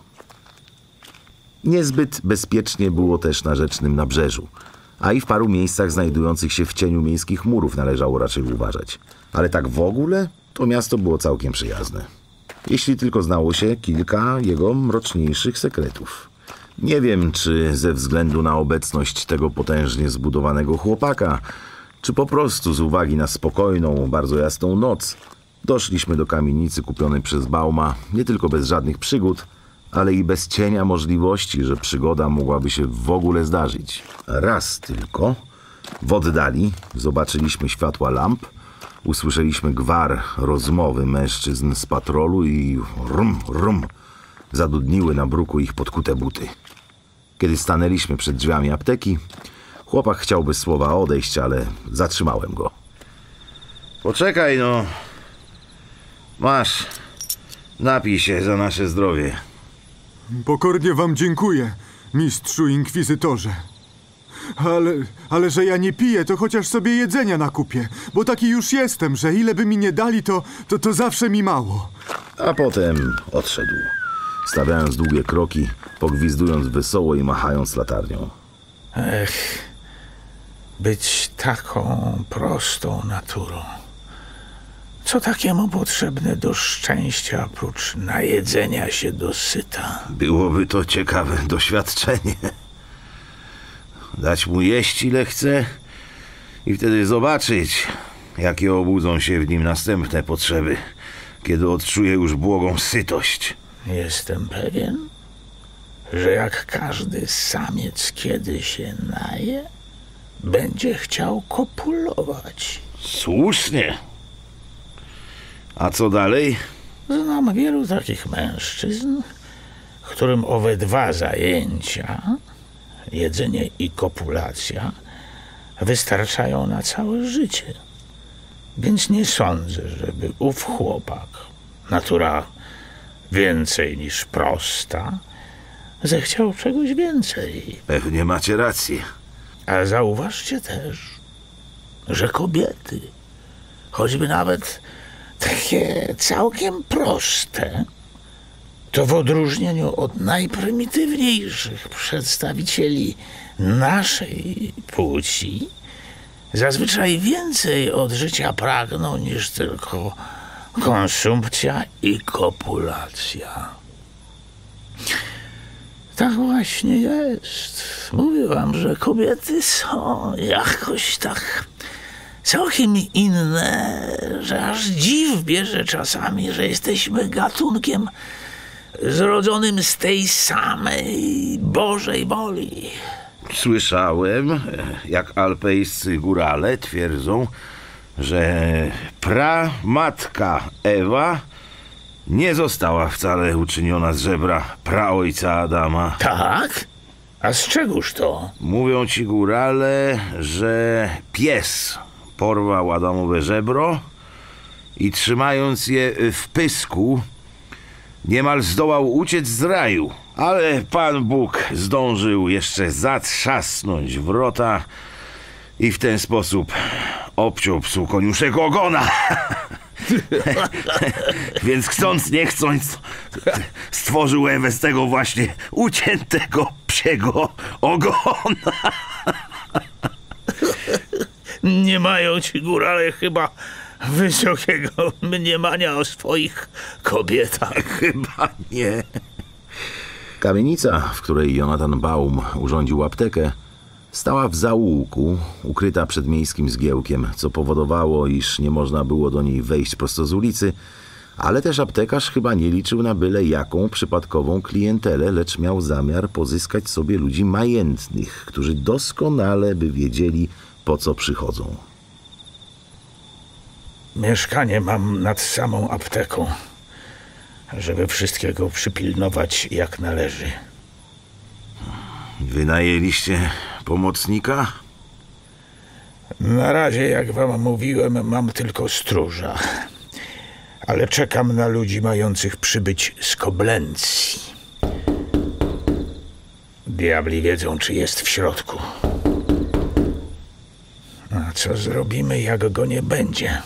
Niezbyt bezpiecznie było też na rzecznym nabrzeżu, a i w paru miejscach znajdujących się w cieniu miejskich murów należało raczej uważać. Ale tak w ogóle to miasto było całkiem przyjazne. Jeśli tylko znało się kilka jego mroczniejszych sekretów. Nie wiem, czy ze względu na obecność tego potężnie zbudowanego chłopaka, czy po prostu z uwagi na spokojną, bardzo jasną noc, doszliśmy do kamienicy kupionej przez Bauma nie tylko bez żadnych przygód, ale i bez cienia możliwości, że przygoda mogłaby się w ogóle zdarzyć. Raz tylko w oddali zobaczyliśmy światła lamp, usłyszeliśmy gwar rozmowy mężczyzn z patrolu i rum, rum zadudniły na bruku ich podkute buty. Kiedy stanęliśmy przed drzwiami apteki, chłopak chciał bez słowa odejść, ale zatrzymałem go. Poczekaj no. Masz. Napij się za nasze zdrowie. Pokornie wam dziękuję, mistrzu inkwizytorze. Ale, ale że ja nie piję, to chociaż sobie jedzenia nakupię, bo taki już jestem, że ile by mi nie dali, to, to, to zawsze mi mało. A potem odszedł, stawiając długie kroki, pogwizdując wesoło i machając latarnią. Ech, być taką prostą naturą. Co takiemu potrzebne do szczęścia, oprócz najedzenia się do syta? Byłoby to ciekawe doświadczenie. Dać mu jeść ile chce i wtedy zobaczyć, jakie obudzą się w nim następne potrzeby, kiedy odczuje już błogą sytość. Jestem pewien, że jak każdy samiec kiedy się naje, będzie chciał kopulować. Słusznie. A co dalej? Znam wielu takich mężczyzn, którym owe dwa zajęcia, jedzenie i kopulacja, wystarczają na całe życie. Więc nie sądzę, żeby ów chłopak, natura więcej niż prosta, zechciał czegoś więcej. Pewnie macie rację. A zauważcie też, że kobiety, choćby nawet takie całkiem proste, to w odróżnieniu od najprymitywniejszych przedstawicieli naszej płci zazwyczaj więcej od życia pragną niż tylko konsumpcja i kopulacja. Tak właśnie jest. Mówię wam, że kobiety są jakoś tak całkiem inne, że aż dziw bierze czasami, że jesteśmy gatunkiem zrodzonym z tej samej Bożej woli. Słyszałem, jak alpejscy górale twierdzą, że pramatka Ewa nie została wcale uczyniona z żebra praojca Adama. Tak? A z czegóż to? Mówią ci górale, że pies porwał Adamowe żebro i trzymając je w pysku niemal zdołał uciec z raju. Ale Pan Bóg zdążył jeszcze zatrzasnąć wrota i w ten sposób obciął psu koniuszego ogona. Więc chcąc, nie chcąc, stworzył Ewę z tego właśnie uciętego psiego ogona. Nie mają ci górale chyba wysokiego mniemania o swoich kobietach. Chyba nie. Kamienica, w której Jonathan Baum urządził aptekę, stała w zaułku, ukryta przed miejskim zgiełkiem, co powodowało, iż nie można było do niej wejść prosto z ulicy, Ale też aptekarz chyba nie liczył na byle jaką przypadkową klientelę, lecz miał zamiar pozyskać sobie ludzi majętnych, którzy doskonale by wiedzieli, po co przychodzą. Mieszkanie mam nad samą apteką, żeby wszystkiego przypilnować jak należy. Wynajęliście pomocnika? Na razie, jak wam mówiłem, mam tylko stróża. Ale czekam na ludzi mających przybyć z Koblencji. Diabli wiedzą, czy jest w środku. A co zrobimy, jak go nie będzie?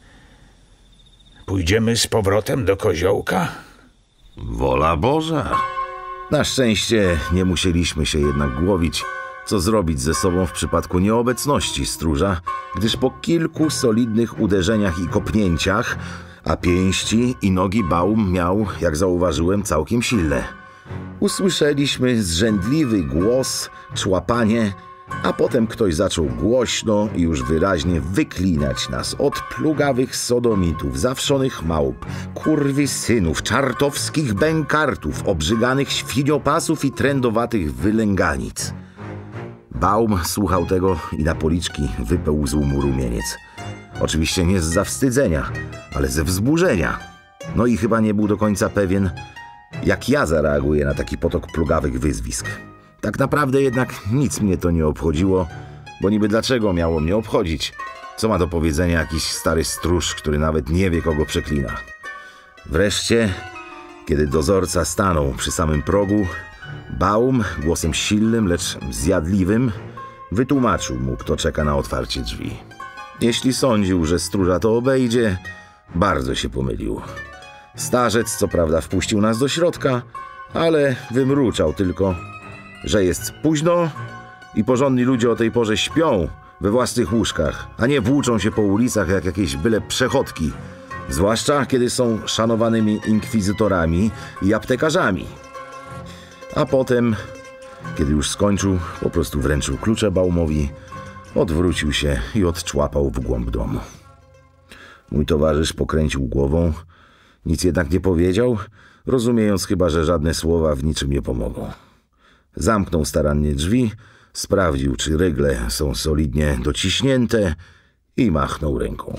Pójdziemy z powrotem do Koziołka? Wola Boża. Na szczęście nie musieliśmy się jednak głowić, co zrobić ze sobą w przypadku nieobecności stróża, gdyż po kilku solidnych uderzeniach i kopnięciach, a pięści i nogi Baum miał, jak zauważyłem, całkiem silne, usłyszeliśmy zrzędliwy głos, człapanie, a potem ktoś zaczął głośno i już wyraźnie wyklinać nas od plugawych sodomitów, zawszonych małp, kurwysynów, czartowskich bękartów, obrzyganych świniopasów i trędowatych wylęganic. Baum słuchał tego i na policzki wypełzł mu rumieniec. Oczywiście nie z zawstydzenia, ale ze wzburzenia. No i chyba nie był do końca pewien, jak ja zareaguję na taki potok plugawych wyzwisk. Tak naprawdę jednak nic mnie to nie obchodziło, bo niby dlaczego miało mnie obchodzić? Co ma do powiedzenia jakiś stary stróż, który nawet nie wie, kogo przeklina? Wreszcie, kiedy dozorca stanął przy samym progu, Baum głosem silnym, lecz zjadliwym wytłumaczył mu, kto czeka na otwarcie drzwi. Jeśli sądził, że stróża to obejdzie, bardzo się pomylił. Starzec co prawda wpuścił nas do środka, ale wymruczał tylko, że jest późno i porządni ludzie o tej porze śpią we własnych łóżkach, a nie włóczą się po ulicach jak jakieś byle przechodki, zwłaszcza kiedy są szanowanymi inkwizytorami i aptekarzami. A potem, kiedy już skończył, po prostu wręczył klucze Baumowi, odwrócił się i odczłapał w głąb domu. Mój towarzysz pokręcił głową, nic jednak nie powiedział, rozumiejąc chyba, że żadne słowa w niczym nie pomogą. Zamknął starannie drzwi, sprawdził, czy rygle są solidnie dociśnięte i machnął ręką.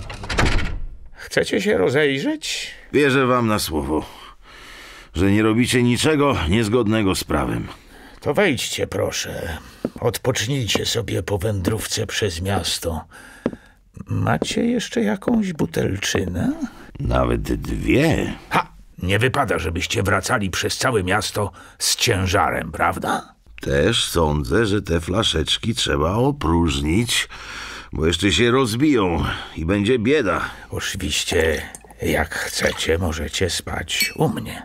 Chcecie się rozejrzeć? Wierzę wam na słowo, że nie robicie niczego niezgodnego z prawem. To wejdźcie, proszę. Odpocznijcie sobie po wędrówce przez miasto. Macie jeszcze jakąś butelczynę? Nawet dwie. Ha! Nie wypada, żebyście wracali przez całe miasto z ciężarem, prawda? Też sądzę, że te flaszeczki trzeba opróżnić, bo jeszcze się rozbiją i będzie bieda. Oczywiście, jak chcecie, możecie spać u mnie.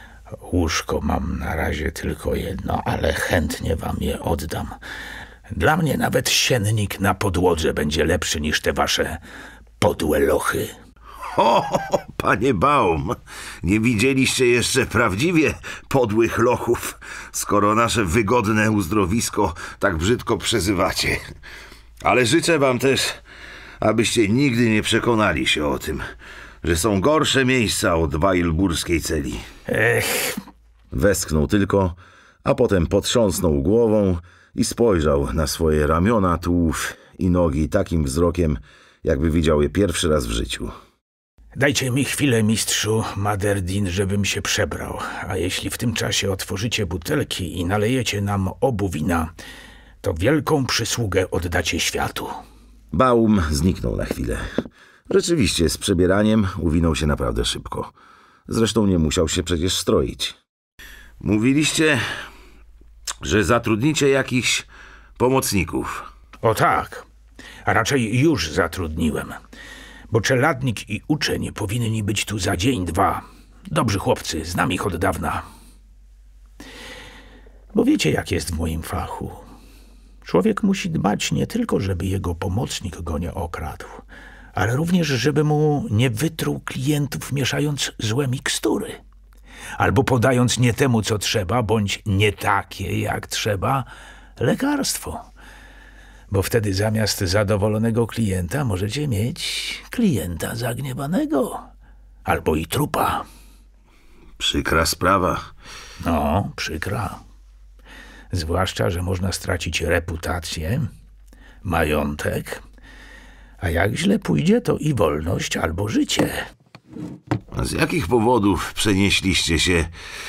Łóżko mam na razie tylko jedno, ale chętnie wam je oddam. Dla mnie nawet siennik na podłodze będzie lepszy niż te wasze podłe lochy. O, panie Baum, nie widzieliście jeszcze prawdziwie podłych lochów, skoro nasze wygodne uzdrowisko tak brzydko przezywacie. Ale życzę wam też, abyście nigdy nie przekonali się o tym, że są gorsze miejsca od weilburskiej celi. Ech. Westchnął tylko, a potem potrząsnął głową i spojrzał na swoje ramiona, tułów i nogi takim wzrokiem, jakby widział je pierwszy raz w życiu. Dajcie mi chwilę, mistrzu Maderdin, żebym się przebrał. A jeśli w tym czasie otworzycie butelki i nalejecie nam obu wina, to wielką przysługę oddacie światu. Baum zniknął na chwilę. Rzeczywiście z przebieraniem uwinął się naprawdę szybko. Zresztą nie musiał się przecież stroić. Mówiliście, że zatrudnicie jakichś pomocników. O tak, a raczej już zatrudniłem. Bo czeladnik i uczeń powinni być tu za dzień, dwa. Dobrzy chłopcy, znam ich od dawna. Bo wiecie, jak jest w moim fachu. Człowiek musi dbać nie tylko, żeby jego pomocnik go nie okradł, ale również, żeby mu nie wytruł klientów, mieszając złe mikstury. Albo podając nie temu, co trzeba, bądź nie takie, jak trzeba, lekarstwo. Bo wtedy zamiast zadowolonego klienta możecie mieć klienta zagniewanego. albo i trupa. Przykra sprawa. No, przykra. Zwłaszcza, że można stracić reputację, majątek, a jak źle pójdzie, to i wolność albo życie. A z jakich powodów przenieśliście się...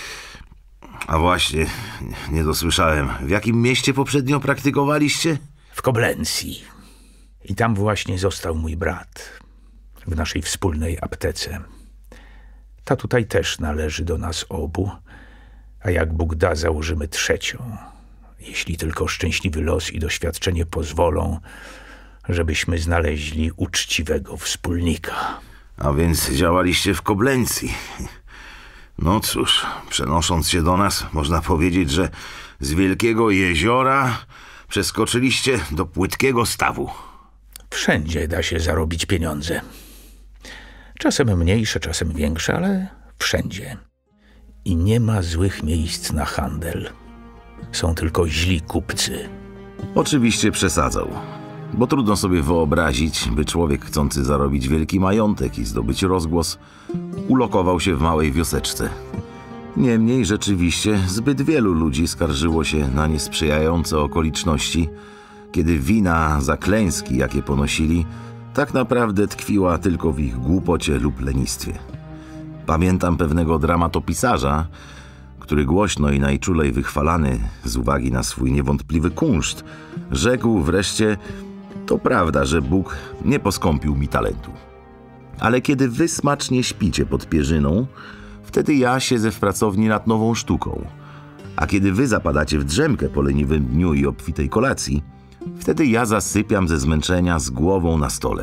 A właśnie, nie dosłyszałem. W jakim mieście poprzednio praktykowaliście? W Koblencji. I tam właśnie został mój brat. W naszej wspólnej aptece. Ta tutaj też należy do nas obu. A jak Bóg da, założymy trzecią. Jeśli tylko szczęśliwy los i doświadczenie pozwolą, żebyśmy znaleźli uczciwego wspólnika. A więc działaliście w Koblencji. No cóż, przenosząc się do nas, można powiedzieć, że z wielkiego jeziora przeskoczyliście do płytkiego stawu. Wszędzie da się zarobić pieniądze. Czasem mniejsze, czasem większe, ale wszędzie. I nie ma złych miejsc na handel. Są tylko źli kupcy. Oczywiście przesadzał, bo trudno sobie wyobrazić, by człowiek chcący zarobić wielki majątek i zdobyć rozgłos ulokował się w małej wioseczce. Niemniej rzeczywiście zbyt wielu ludzi skarżyło się na niesprzyjające okoliczności, kiedy wina za klęski, jakie ponosili, tak naprawdę tkwiła tylko w ich głupocie lub lenistwie. Pamiętam pewnego dramatopisarza, który głośno i najczulej wychwalany z uwagi na swój niewątpliwy kunszt, rzekł wreszcie: to prawda, że Bóg nie poskąpił mi talentu. Ale kiedy wy smacznie śpicie pod pierzyną, wtedy ja siedzę w pracowni nad nową sztuką. A kiedy wy zapadacie w drzemkę po leniwym dniu i obfitej kolacji, wtedy ja zasypiam ze zmęczenia z głową na stole.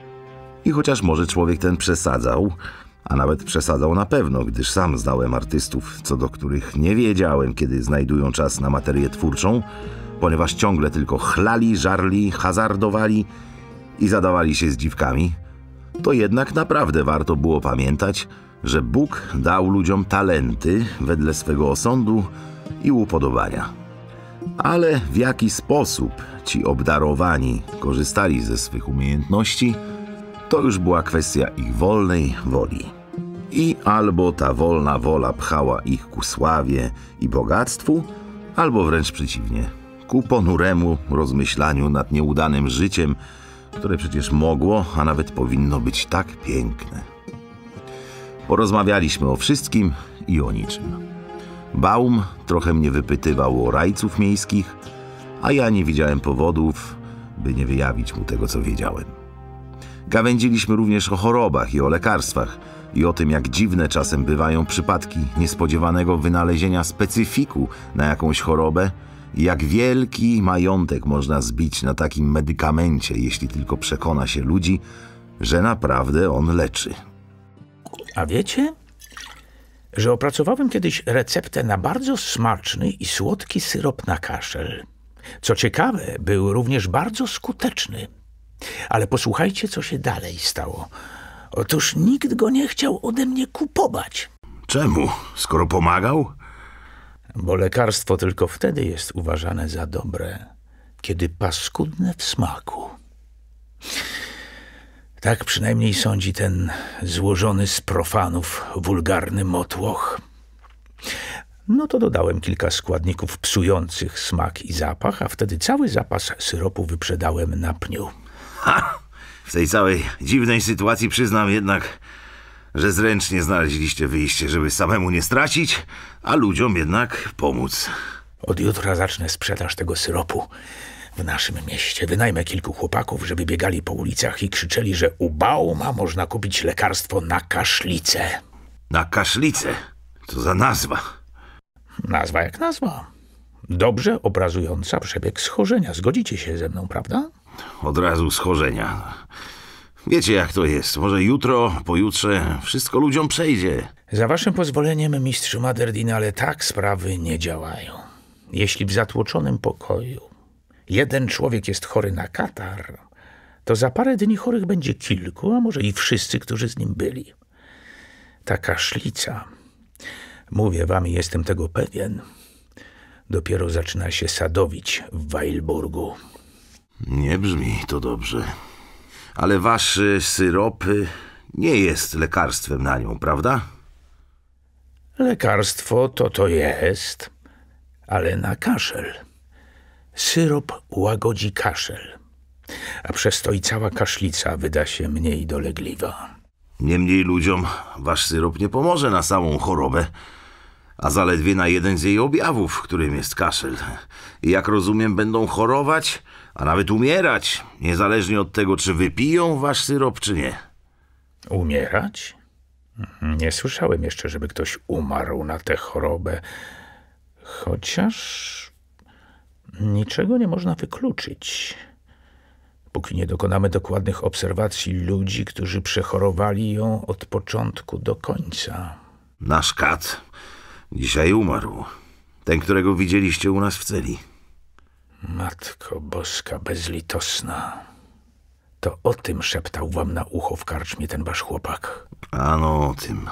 I chociaż może człowiek ten przesadzał, a nawet przesadzał na pewno, gdyż sam znałem artystów, co do których nie wiedziałem, kiedy znajdują czas na materię twórczą, ponieważ ciągle tylko chlali, żarli, hazardowali i zadawali się z dziwkami, to jednak naprawdę warto było pamiętać, że Bóg dał ludziom talenty wedle swego osądu i upodobania. Ale w jaki sposób ci obdarowani korzystali ze swych umiejętności, to już była kwestia ich wolnej woli. I albo ta wolna wola pchała ich ku sławie i bogactwu, albo wręcz przeciwnie, ku ponuremu rozmyślaniu nad nieudanym życiem, które przecież mogło, a nawet powinno być tak piękne. Porozmawialiśmy o wszystkim i o niczym. Baum trochę mnie wypytywał o rajców miejskich, a ja nie widziałem powodów, by nie wyjawić mu tego, co wiedziałem. Gawędziliśmy również o chorobach i o lekarstwach i o tym, jak dziwne czasem bywają przypadki niespodziewanego wynalezienia specyfiku na jakąś chorobę i jak wielki majątek można zbić na takim medykamencie, jeśli tylko przekona się ludzi, że naprawdę on leczy. A wiecie, że opracowałem kiedyś receptę na bardzo smaczny i słodki syrop na kaszel. Co ciekawe, był również bardzo skuteczny. Ale posłuchajcie, co się dalej stało. Otóż nikt go nie chciał ode mnie kupować. Czemu? Skoro pomagał? Bo lekarstwo tylko wtedy jest uważane za dobre, kiedy paskudne w smaku. Tak przynajmniej sądzi ten złożony z profanów wulgarny motłoch. No to dodałem kilka składników psujących smak i zapach, a wtedy cały zapas syropu wyprzedałem na pniu. Ha! W tej całej dziwnej sytuacji przyznam jednak, że zręcznie znaleźliście wyjście, żeby samemu nie stracić, a ludziom jednak pomóc. Od jutra zacznę sprzedaż tego syropu w naszym mieście. Wynajmę kilku chłopaków, żeby biegali po ulicach i krzyczeli, że u Bauma można kupić lekarstwo na kaszlicę. Na kaszlicę? Co za nazwa? Nazwa jak nazwa. Dobrze obrazująca przebieg schorzenia. Zgodzicie się ze mną, prawda? Od razu schorzenia. Wiecie, jak to jest. Może jutro, pojutrze wszystko ludziom przejdzie. Za waszym pozwoleniem, mistrzu Maderdin, ale tak sprawy nie działają. Jeśli w zatłoczonym pokoju jeden człowiek jest chory na katar, to za parę dni chorych będzie kilku, a może i wszyscy, którzy z nim byli. Ta kaszlica, mówię wam i jestem tego pewien, dopiero zaczyna się sadowić w Weilburgu. Nie brzmi to dobrze. Ale wasze syropy nie jest lekarstwem na nią, prawda? Lekarstwo to to jest, ale na kaszel. Syrop łagodzi kaszel, a przez to i cała kaszlica wyda się mniej dolegliwa. Niemniej ludziom wasz syrop nie pomoże na samą chorobę, a zaledwie na jeden z jej objawów, którym jest kaszel. I jak rozumiem, będą chorować, a nawet umierać, niezależnie od tego, czy wypiją wasz syrop, czy nie. Umierać? Nie słyszałem jeszcze, żeby ktoś umarł na tę chorobę. Chociaż niczego nie można wykluczyć, póki nie dokonamy dokładnych obserwacji ludzi, którzy przechorowali ją od początku do końca. Nasz kat dzisiaj umarł. Ten, którego widzieliście u nas w celi. Matko Boska bezlitosna. To o tym szeptał wam na ucho w karczmie ten wasz chłopak. Ano o tym.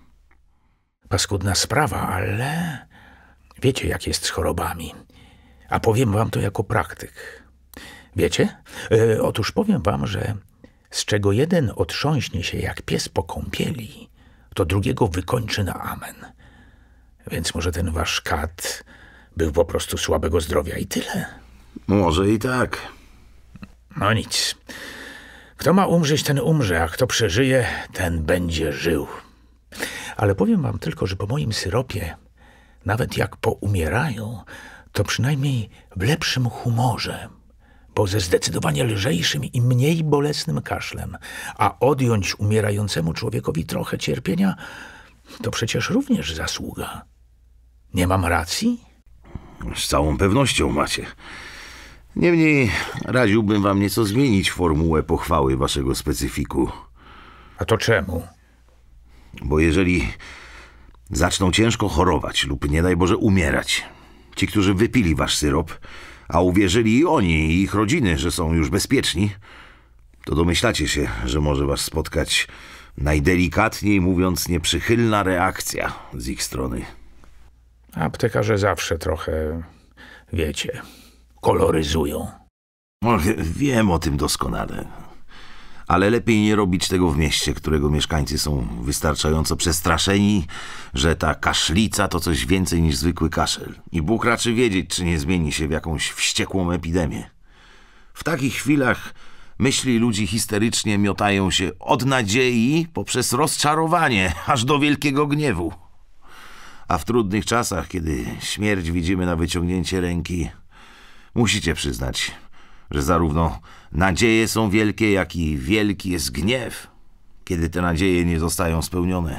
Paskudna sprawa, ale wiecie, jak jest z chorobami. A powiem wam to jako praktyk. Wiecie? E, otóż powiem wam, że z czego jeden otrząśnie się jak pies po kąpieli, to drugiego wykończy na amen. Więc może ten wasz kat był po prostu słabego zdrowia i tyle. Może i tak. No nic. Kto ma umrzeć, ten umrze, a kto przeżyje, ten będzie żył. Ale powiem wam tylko, że po moim syropie, nawet jak poumierają, to przynajmniej w lepszym humorze, bo ze zdecydowanie lżejszym i mniej bolesnym kaszlem, a odjąć umierającemu człowiekowi trochę cierpienia, to przecież również zasługa. Nie mam racji? Z całą pewnością macie. Niemniej radziłbym wam nieco zmienić formułę pochwały waszego specyfiku. A to czemu? Bo jeżeli zaczną ciężko chorować lub nie daj Boże umierać, ci, którzy wypili wasz syrop, a uwierzyli i oni, i ich rodziny, że są już bezpieczni, to domyślacie się, że może was spotkać najdelikatniej mówiąc nieprzychylna reakcja z ich strony. Aptekarze zawsze trochę, wiecie, koloryzują. No, wiem o tym doskonale. Ale lepiej nie robić tego w mieście, którego mieszkańcy są wystarczająco przestraszeni, że ta kaszlica to coś więcej niż zwykły kaszel. I Bóg raczy wiedzieć, czy nie zmieni się w jakąś wściekłą epidemię. W takich chwilach myśli ludzi histerycznie miotają się od nadziei poprzez rozczarowanie, aż do wielkiego gniewu. A w trudnych czasach, kiedy śmierć widzimy na wyciągnięcie ręki, musicie przyznać, że zarówno nadzieje są wielkie, jak i wielki jest gniew, kiedy te nadzieje nie zostają spełnione.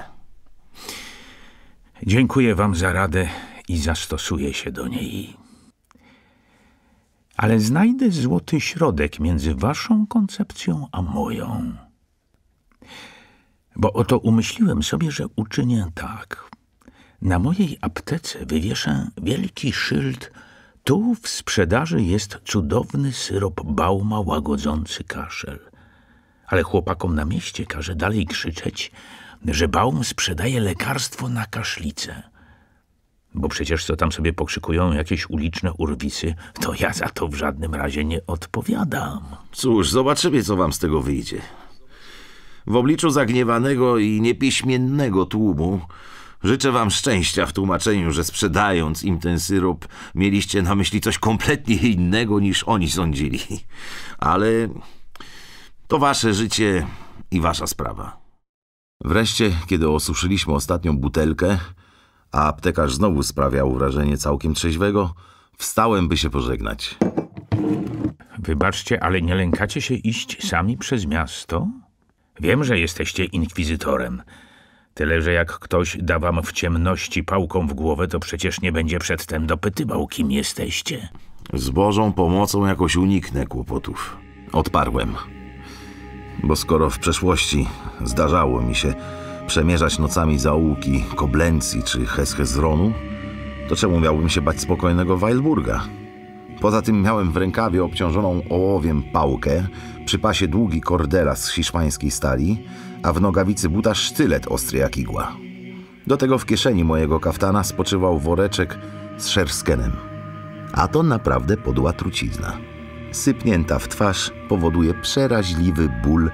Dziękuję wam za radę i zastosuję się do niej. Ale znajdę złoty środek między waszą koncepcją a moją. Bo oto umyśliłem sobie, że uczynię tak. Na mojej aptece wywieszę wielki szyld: tu w sprzedaży jest cudowny syrop Bauma łagodzący kaszel. Ale chłopakom na mieście każę dalej krzyczeć, że Baum sprzedaje lekarstwo na kaszlicę. Bo przecież co tam sobie pokrzykują jakieś uliczne urwisy, to ja za to w żadnym razie nie odpowiadam. Cóż, zobaczymy, co wam z tego wyjdzie. W obliczu zagniewanego i niepiśmiennego tłumu życzę wam szczęścia w tłumaczeniu, że sprzedając im ten syrop mieliście na myśli coś kompletnie innego niż oni sądzili. Ale to wasze życie i wasza sprawa. Wreszcie, kiedy osuszyliśmy ostatnią butelkę, a aptekarz znowu sprawiał wrażenie całkiem trzeźwego, wstałem, by się pożegnać. Wybaczcie, ale nie lękacie się iść sami przez miasto? Wiem, że jesteście inkwizytorem. Tyle, że jak ktoś da wam w ciemności pałką w głowę, to przecież nie będzie przedtem dopytywał, kim jesteście. Z Bożą pomocą jakoś uniknę kłopotów. Odparłem. Bo skoro w przeszłości zdarzało mi się przemierzać nocami zaułki Koblencji czy Heshezronu, to czemu miałbym się bać spokojnego Weilburga? Poza tym miałem w rękawie obciążoną ołowiem pałkę, przy pasie długi kordelas z hiszpańskiej stali, a w nogawicy buta sztylet ostry jak igła. Do tego w kieszeni mojego kaftana spoczywał woreczek z szerskenem. A to naprawdę podła trucizna. Sypnięta w twarz powoduje przeraźliwy ból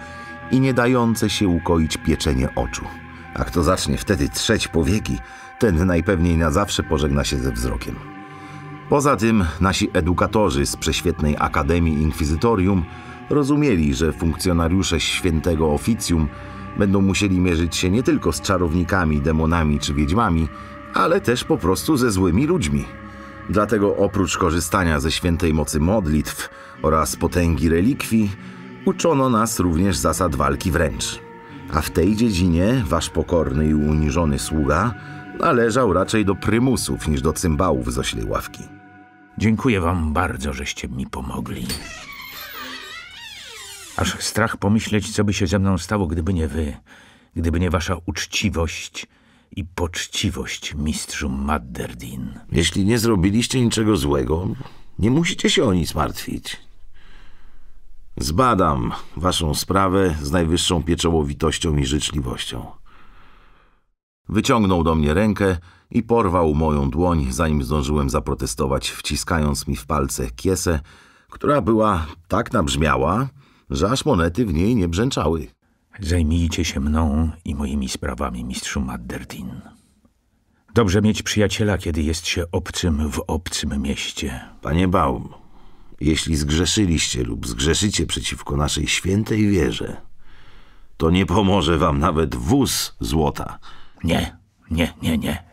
i nie dające się ukoić pieczenie oczu. A kto zacznie wtedy trzeć powieki, ten najpewniej na zawsze pożegna się ze wzrokiem. Poza tym nasi edukatorzy z prześwietnej Akademii Inkwizytorium rozumieli, że funkcjonariusze świętego oficjum będą musieli mierzyć się nie tylko z czarownikami, demonami czy wiedźmami, ale też po prostu ze złymi ludźmi. Dlatego oprócz korzystania ze świętej mocy modlitw oraz potęgi relikwii, uczono nas również zasad walki wręcz. A w tej dziedzinie wasz pokorny i uniżony sługa należał raczej do prymusów niż do cymbałów z oślej ławki. Dziękuję wam bardzo, żeście mi pomogli. Aż strach pomyśleć, co by się ze mną stało, gdyby nie wy, gdyby nie wasza uczciwość i poczciwość, mistrzu Madderdin. Jeśli nie zrobiliście niczego złego, nie musicie się o nic martwić. Zbadam waszą sprawę z najwyższą pieczołowitością i życzliwością. Wyciągnął do mnie rękę i porwał moją dłoń, zanim zdążyłem zaprotestować, wciskając mi w palce kiesę, która była tak nabrzmiała, że aż monety w niej nie brzęczały. Zajmijcie się mną i moimi sprawami, mistrzu Madderdin. Dobrze mieć przyjaciela, kiedy jest się obcym w obcym mieście. Panie Baum, jeśli zgrzeszyliście lub zgrzeszycie przeciwko naszej świętej wierze, to nie pomoże wam nawet wóz złota. Nie, nie, nie, nie.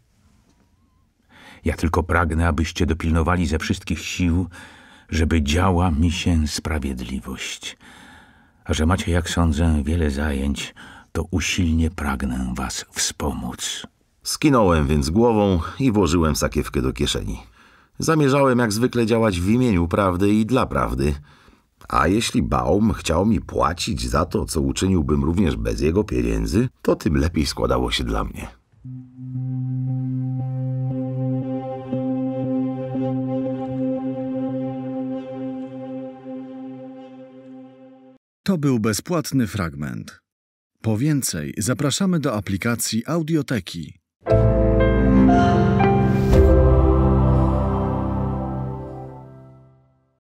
Ja tylko pragnę, abyście dopilnowali ze wszystkich sił, żeby działa mi się sprawiedliwość. A że macie, jak sądzę, wiele zajęć, to usilnie pragnę was wspomóc. Skinąłem więc głową i włożyłem sakiewkę do kieszeni. Zamierzałem jak zwykle działać w imieniu prawdy i dla prawdy. A jeśli Baum chciał mi płacić za to, co uczyniłbym również bez jego pieniędzy, to tym lepiej składało się dla mnie. To był bezpłatny fragment. Po więcej zapraszamy do aplikacji Audioteki.